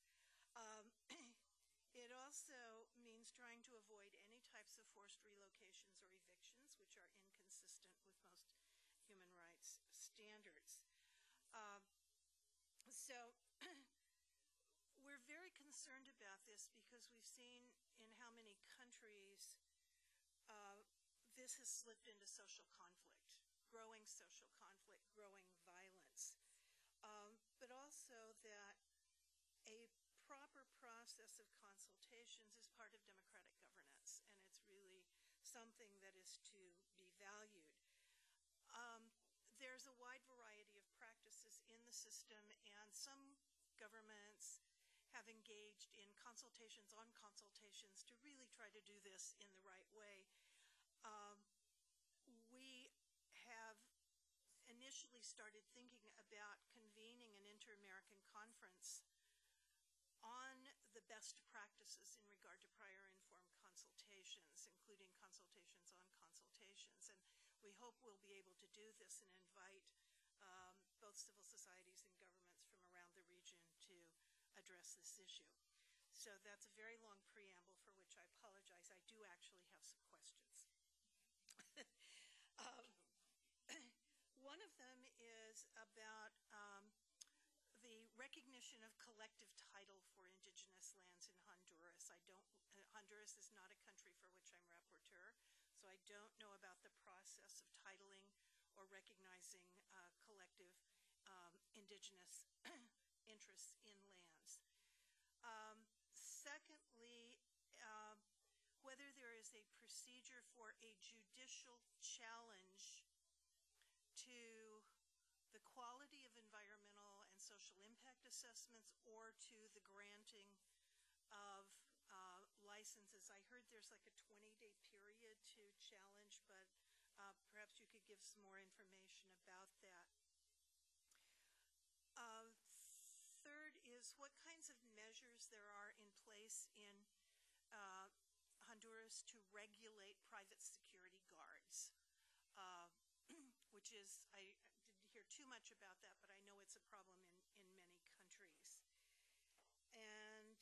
It also means trying to avoid any types of forced relocations or evictions, which are inconsistent with most human rights standards. So we're very concerned about this because we've seen in how many countries this has slipped into social conflict, growing social conflict, growing violence, but also that a proper process of consultations is part of democratic governance, and it's really something that is to be valued. There's a wide variety of practices in the system, and some governments have engaged in consultations on consultations to really try to do this in the right way. We have initially started thinking about convening an inter-American conference on the best practices in regard to prior informed consultations, including consultations on consultations. And we hope we'll be able to do this and invite both civil societies and governments from around the region to address this issue. So that's a very long preamble for which I apologize. I do actually have some questions. One of them is about the recognition of collective title for indigenous lands in Honduras. Honduras is not a country for which I'm rapporteur, so I don't know about the process of titling or recognizing collective indigenous interests in lands. Secondly, whether there is a procedure for a judicial challenge to the quality of environmental and social impact assessments or to the granting of licenses. I heard there's like a 20-day period to challenge, but perhaps you could give some more information about that. Third is what kinds of measures there are in place in Honduras to regulate private security guards, which is, I didn't hear too much about that, but I know it's a problem in many countries. And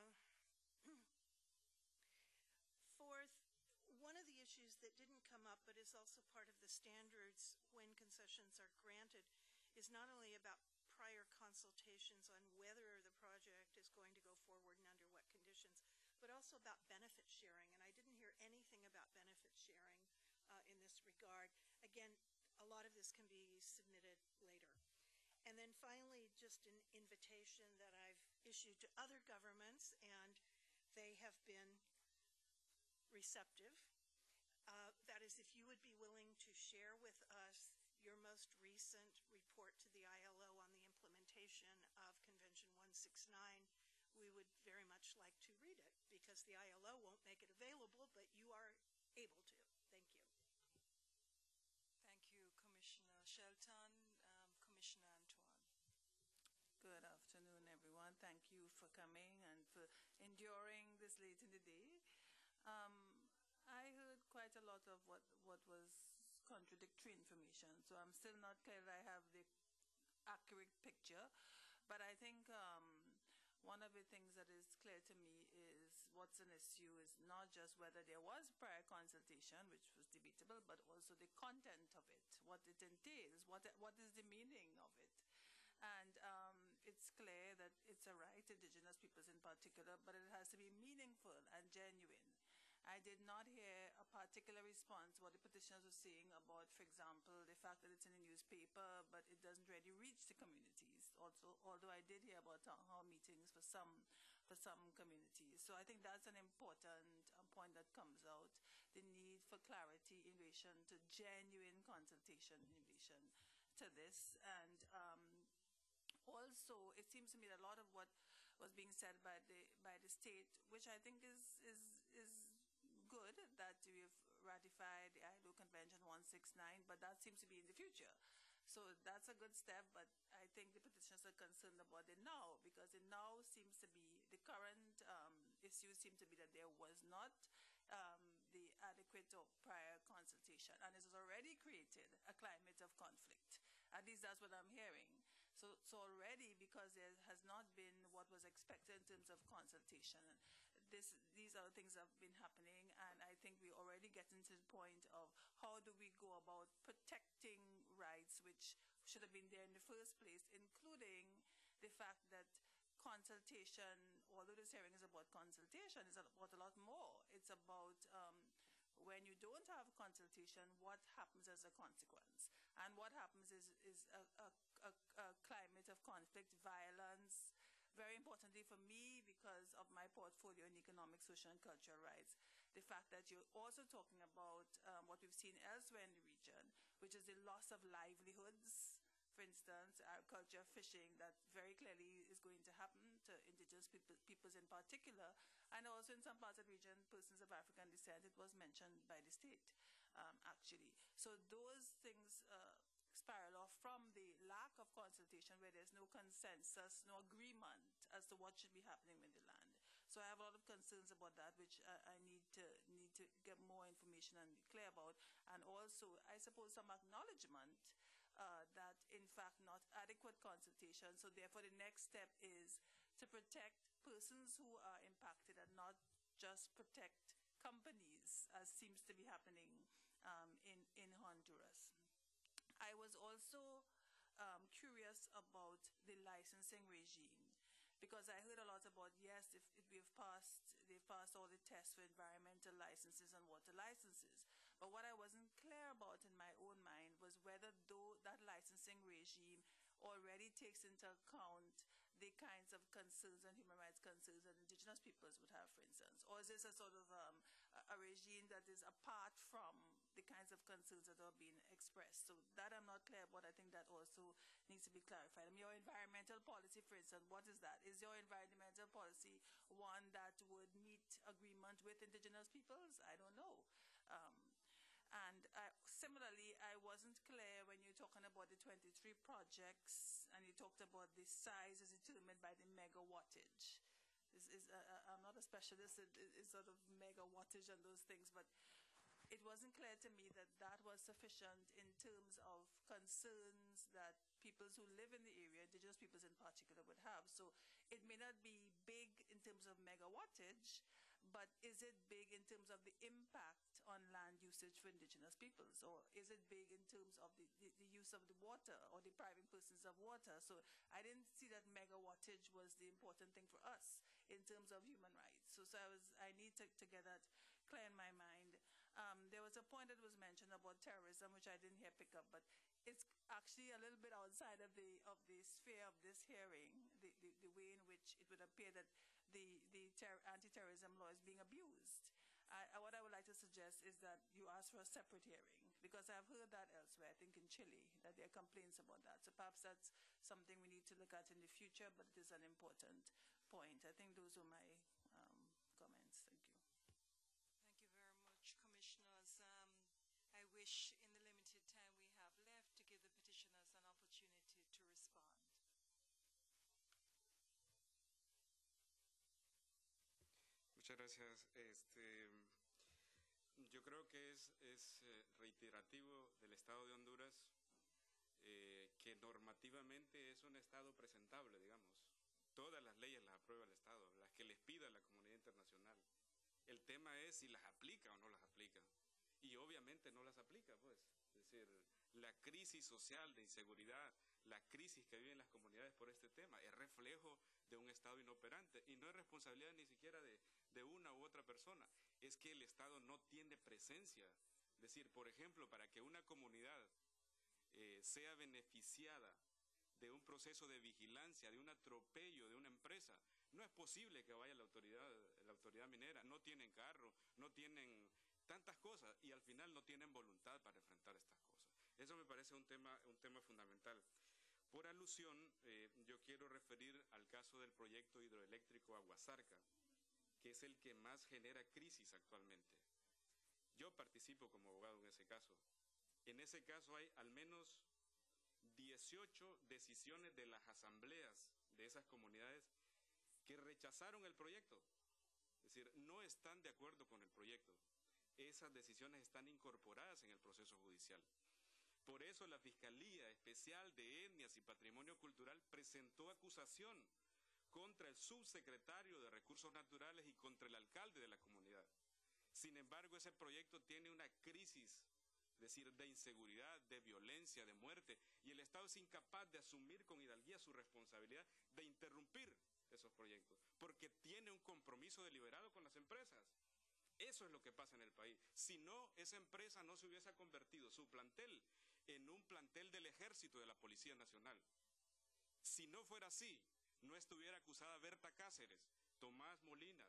fourth, one of the issues that didn't come up but is also part of the standards when concessions are granted is not only about prior consultations on whether the project is going to go forward and under what conditions, but also about benefit sharing. And I didn't hear anything about benefit sharing in this regard. Again, a lot of this can be submitted later. And then finally, just an invitation that I've issued to other governments, and they have been receptive. That is, if you would be willing to share with us your most recent report to the ILO on the implementation of Convention 169, we would very much like to read it, because the ILO won't make it available, but you are able to. Thank you. Thank you, Commissioner Shelton. Commissioner Antoine. Good afternoon, everyone. Thank you for coming and for enduring this late in the day. I heard quite a lot of what was contradictory information, so I'm still not clear that I have the accurate picture. But I think one of the things that is clear to me is what's an issue is not just whether there was prior consultation, which was debatable, but also the content of it, what it entails, what is the meaning of it. And it's clear that it's a right, indigenous peoples in particular, but it has to be meaningful and genuine. I did not hear a particular response what the petitioners were saying about, for example, the fact that it's in the newspaper, but it doesn't really reach the communities. Also, although I did hear about town hall meetings for some communities. So I think that's an important point that comes out, the need for clarity in relation to genuine consultation in relation to this. And also, it seems to me that a lot of what was being said by the state, which I think is good that we've ratified the ILO Convention 169, but that seems to be in the future. So that's a good step, but I think the petitioners are concerned about it now, because it now seems to be, the current issue seems to be that there was not the adequate or prior consultation, and it has already created a climate of conflict. At least that's what I'm hearing. So already, because there has not been what was expected in terms of consultation, these other things have been happening, and I think we're already getting to the point of how do we go about protecting rights which should have been there in the first place, including the fact that consultation, although this hearing is about consultation, is about a lot more. It's about when you don't have consultation, what happens as a consequence. And what happens is a climate of conflict, violence. Very importantly for me, because of my portfolio in economic, social, and cultural rights, the fact that you're also talking about what we've seen elsewhere in the region, which is the loss of livelihoods. For instance, agriculture, fishing, that very clearly is going to happen to indigenous peoples in particular, and also in some parts of the region, persons of African descent. It was mentioned by the state, actually. So those things spiral off from the lack of consultation, where there's no consensus, no agreement as to what should be happening with the land. So I have a lot of concerns about that, which I need to get more information and be clear about. And also, I suppose, some acknowledgement that, in fact, not adequate consultation. So therefore, the next step is to protect persons who are impacted and not just protect companies, as seems to be happening in Honduras. I was also curious about the licensing regime, because I heard a lot about, yes, if they've passed all the tests for environmental licenses and water licenses. But what I wasn't clear about in my own mind was whether that licensing regime already takes into account the kinds of concerns and human rights concerns that indigenous peoples would have, for instance. Or is this a sort of a regime that is apart from the kinds of concerns that are being expressed? So that I'm not clear about. I think that also needs to be clarified. Your environmental policy, for instance, what is that? Is your environmental policy one that would meet agreement with indigenous peoples? I don't know. And similarly, I wasn't clear when you're talking about the 23 projects, and you talked about the size is determined by the megawattage. I'm not a specialist in sort of megawattage and those things, but it wasn't clear to me that that was sufficient in terms of concerns that peoples who live in the area, indigenous peoples in particular, would have. So it may not be big in terms of megawattage, but is it big in terms of the impact on land usage for indigenous peoples? Or is it big in terms of the use of the water or depriving persons of water? So I didn't see that megawattage was the important thing for us in terms of human rights. So I need to get that clear in my mind. There was a point that was mentioned about terrorism, which I didn't hear pick up, but it's actually a little bit outside of the sphere of this hearing, the way in which it would appear that the anti-terrorism law is being abused. What I would like to suggest is that you ask for a separate hearing, because I've heard that elsewhere, I think in Chile, that there are complaints about that. So perhaps that's something we need to look at in the future, but it is an important point. I think those were my comments. Thank you. Thank you very much, Commissioners. I wish in the limited time we have left to give the petitioners an opportunity to respond. Muchas gracias. Yo creo que es reiterativo del Estado de Honduras que normativamente es un Estado presentable, digamos. Todas las leyes las aprueba el Estado, las que les pida la comunidad internacional. El tema es si las aplica o no las aplica. Y obviamente no las aplica, pues. Es decir, la crisis social de inseguridad, la crisis que viven las comunidades por este tema, es reflejo de un Estado inoperante. Y no es responsabilidad ni siquiera de una u otra persona. Es que el Estado no tiene presencia. Es decir, por ejemplo, para que una comunidad sea beneficiada de un proceso de vigilancia, de un atropello de una empresa, no es posible que vaya la autoridad minera. No tienen carro, no tienen tantas cosas y al final no tienen voluntad para enfrentar estas cosas. Eso me parece un tema fundamental. Por alusión, yo quiero referir al caso del proyecto hidroeléctrico Aguasarca, que es el que más genera crisis actualmente. Yo participo como abogado en ese caso. En ese caso hay al menos 18 decisiones de las asambleas de esas comunidades que rechazaron el proyecto. Es decir, no están de acuerdo con el proyecto. Esas decisiones están incorporadas en el proceso judicial. Por eso la Fiscalía Especial de Etnias y Patrimonio Cultural presentó acusación contra el subsecretario de Recursos Naturales y contra el alcalde de la comunidad. Sin embargo, ese proyecto tiene una crisis, es decir, de inseguridad, de violencia, de muerte, y el Estado es incapaz de asumir con hidalguía su responsabilidad de interrumpir esos proyectos, porque tiene un compromiso deliberado con las empresas. Eso es lo que pasa en el país. Si no, esa empresa no se hubiese convertido su plantel en un plantel del Ejército de la Policía Nacional. Si no fuera así, no estuviera acusada Berta Cáceres, Tomás Molina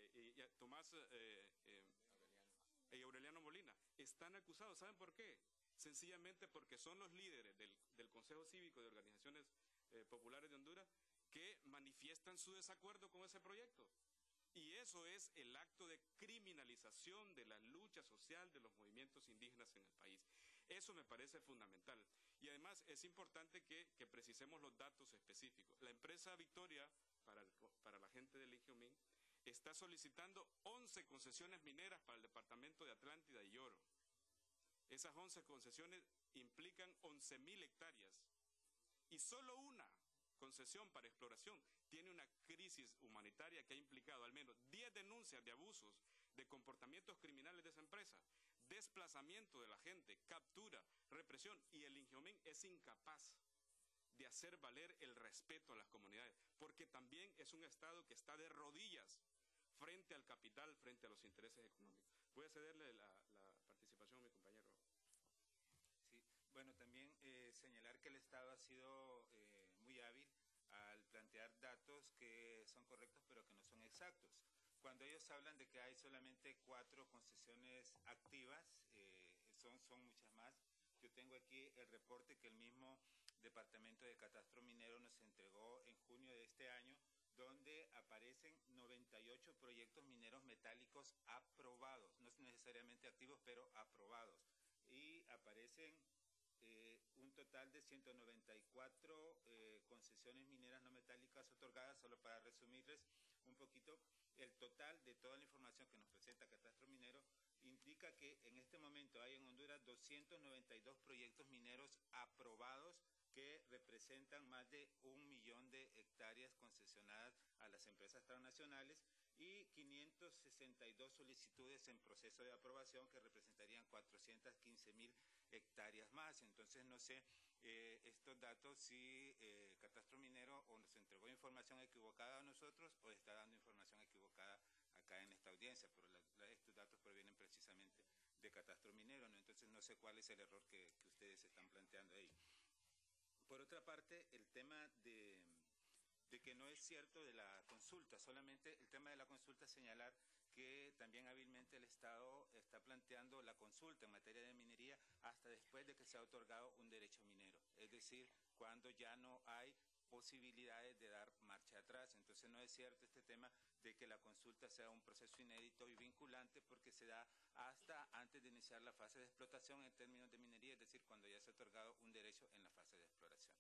y Aureliano Molina. Están acusados, ¿saben por qué? Sencillamente porque son los líderes del Consejo Cívico de Organizaciones Populares de Honduras que manifiestan su desacuerdo con ese proyecto. Y eso es el acto de criminalización de la lucha social de los movimientos indígenas en el país. Eso me parece fundamental. Y además es importante que precisemos los datos específicos. La empresa Victoria, para la gente del Ijiomín, está solicitando 11 concesiones mineras para el departamento de Atlántida y Lloro. Esas 11 concesiones implican 11,000 hectáreas. Y solo una concesión para exploración tiene una crisis humanitaria que ha implicado al menos 10 denuncias de abusos, de comportamientos criminales de esa empresa, desplazamiento de la gente, captura, represión, y el Ijiomín es incapaz de hacer valer el respeto a las comunidades, porque también es un Estado que está de rodillas frente al capital, frente a los intereses económicos. Voy a cederle la participación a mi compañero. Sí, bueno, también señalar que el Estado ha sido muy hábil al plantear datos que son correctos pero que no son exactos. Cuando ellos hablan de que hay solamente 4 concesiones activas, son muchas más. Yo tengo aquí el reporte que el mismo Departamento de Catastro Minero nos entregó en junio de este año, donde aparecen 98 proyectos mineros metálicos aprobados, no necesariamente activos, pero aprobados. Y aparecen un total de 194 concesiones mineras no metálicas otorgadas. Solo para resumirles un poquito, el total de toda la información que nos presenta Catastro Minero indica que en este momento hay en Honduras 292 proyectos mineros aprobados que representan más de 1 millón de hectáreas concesionadas a las empresas transnacionales y 562 solicitudes en proceso de aprobación que representarían 415,000 hectáreas más. Entonces no sé estos datos si Catastro Minero o nos entregó información equivocada a nosotros o está dando información equivocada acá en esta audiencia, pero estos datos provienen precisamente de Catastro Minero, ¿no? Entonces no sé cuál es el error que ustedes están planteando ahí. Por otra parte, el tema de que no es cierto de la consulta, solamente el tema de la consulta, señalar que también hábilmente el Estado está planteando la consulta en materia de minería hasta después de que se ha otorgado un derecho minero, es decir, cuando ya no hay posibilidades de dar marcha atrás. Entonces no es cierto este tema de que la consulta sea un proceso inédito y vinculante, porque se da hasta antes de iniciar la fase de explotación en términos de minería, es decir, cuando ya se ha otorgado un derecho en la fase de exploración.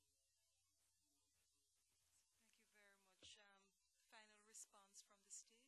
Thank you very much. Final response from the state.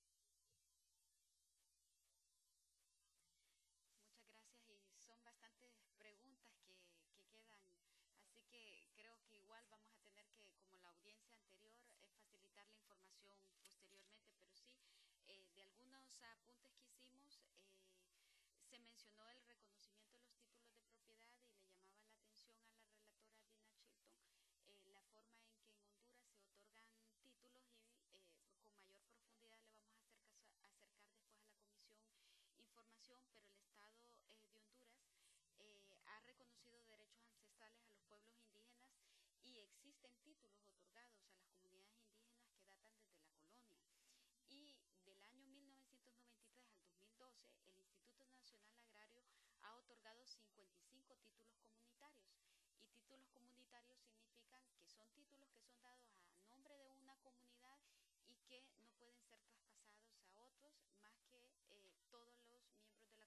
Muchas gracias, y son bastantes preguntas que quedan, así que creo que igual vamos a tener que, como la audiencia anterior, facilitar la información posteriormente, pero sí, de algunos apuntes que hicimos, se mencionó el reconocimiento de los títulos de propiedad y le llamaba la atención a la relatora Dina Chilton la forma en que en Honduras se otorgan títulos, y con mayor profundidad le vamos a acercar después a la Comisión información, pero el Estado de Honduras ha reconocido derechos ancestrales a los pueblos indígenas y existen títulos otorgados a las comunidades indígenas que datan desde la colonia. Y del año 1993 al 2012, el Instituto Nacional Agrario ha otorgado 55 títulos comunitarios. Y títulos comunitarios significan que son títulos que son dados a nombre de una comunidad y que no pueden ser traspasados a otros más que todos los miembros de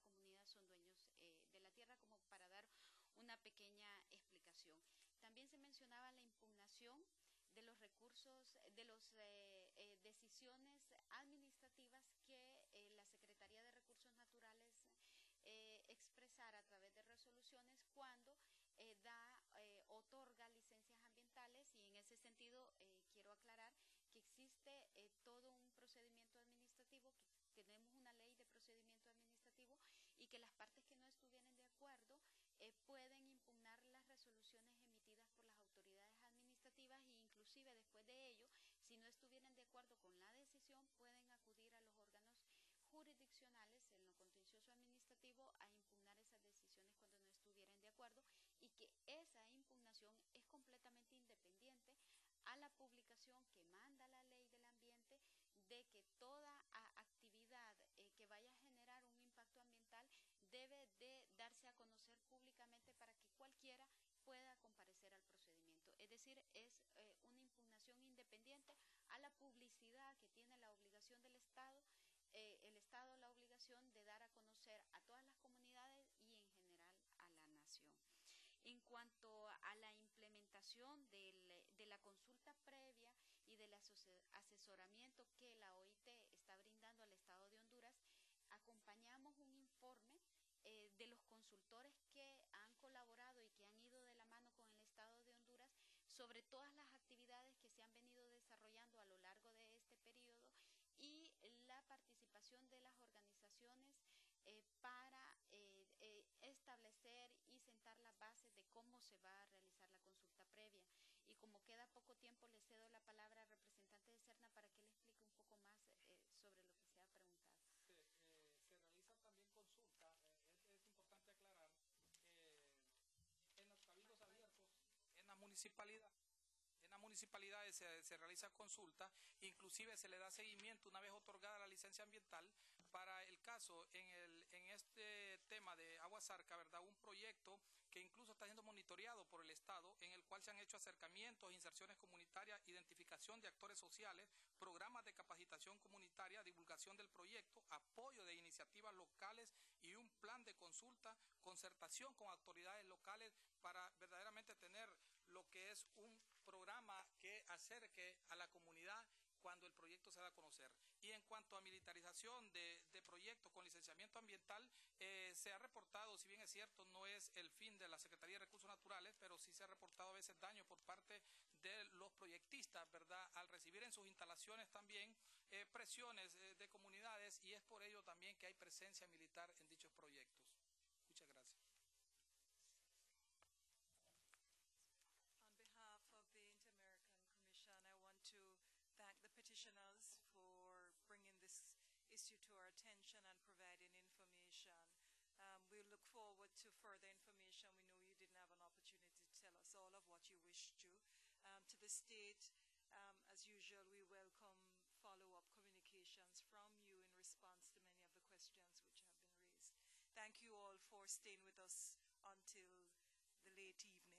una pequeña explicación. También se mencionaba la impugnación de los recursos, de las decisiones administrativas que la Secretaría de Recursos Naturales expresara a través de resoluciones cuando otorga licencias ambientales, y en ese sentido quiero aclarar que existe todo un procedimiento administrativo, que tenemos una ley de procedimiento administrativo y que las partes que no estuvieran de acuerdo pueden impugnar las resoluciones emitidas por las autoridades administrativas, e inclusive después de ello, si no estuvieran de acuerdo con la decisión, pueden acudir a los órganos jurisdiccionales en lo contencioso administrativo a impugnar esas decisiones cuando no estuvieran de acuerdo, y que esa impugnación es completamente independiente a la publicación que manda la ley del ambiente, de que toda actividad que vaya a generar un impacto ambiental debe de darse a conocer públicamente para que cualquiera pueda comparecer al procedimiento. Es decir, es una impugnación independiente a la publicidad que tiene la obligación del Estado, el Estado la obligación de dar a conocer a todas las comunidades y en general a la nación. En cuanto a la implementación de la consulta previa y del asesoramiento que la OIT está brindando al Estado de Honduras, acompañamos un informe de los consultores que han colaborado y que han ido de la mano con el Estado de Honduras sobre todas las actividades que se han venido desarrollando a lo largo de este periodo y la participación de las organizaciones para establecer y sentar las bases de cómo se va a realizar la consulta previa. Y como queda poco tiempo, le cedo la palabra al representante de Serna para que le explique un poco más sobre lo que se ha preguntado. Se realiza también consulta, es importante aclarar que en los cabildos abiertos, en la municipalidad, municipalidades se realiza consulta, inclusive se le da seguimiento una vez otorgada la licencia ambiental. Para el caso, en este tema de Aguasarca, ¿verdad? Un proyecto que incluso está siendo monitoreado por el Estado, en el cual se han hecho acercamientos, inserciones comunitarias, identificación de actores sociales, programas de capacitación comunitaria, divulgación del proyecto, apoyo de iniciativas locales y un plan de consulta, concertación con autoridades locales para verdaderamente tener lo que es un programa que acerque a la comunidad cuando el proyecto se da a conocer. Y en cuanto a militarización de proyectos con licenciamiento ambiental, se ha reportado, si bien es cierto, no es el fin de la Secretaría de Recursos Naturales, pero sí se ha reportado a veces daño por parte de los proyectistas, ¿verdad? Al recibir en sus instalaciones también presiones de comunidades, y es por ello también que hay presencia militar en dichos proyectos. Muchas gracias. Petitioners for bringing this issue to our attention and providing information. We look forward to further information. We know you didn't have an opportunity to tell us all of what you wished to. To the state, as usual, we welcome follow-up communications from you in response to many of the questions which have been raised. Thank you all for staying with us until the late evening.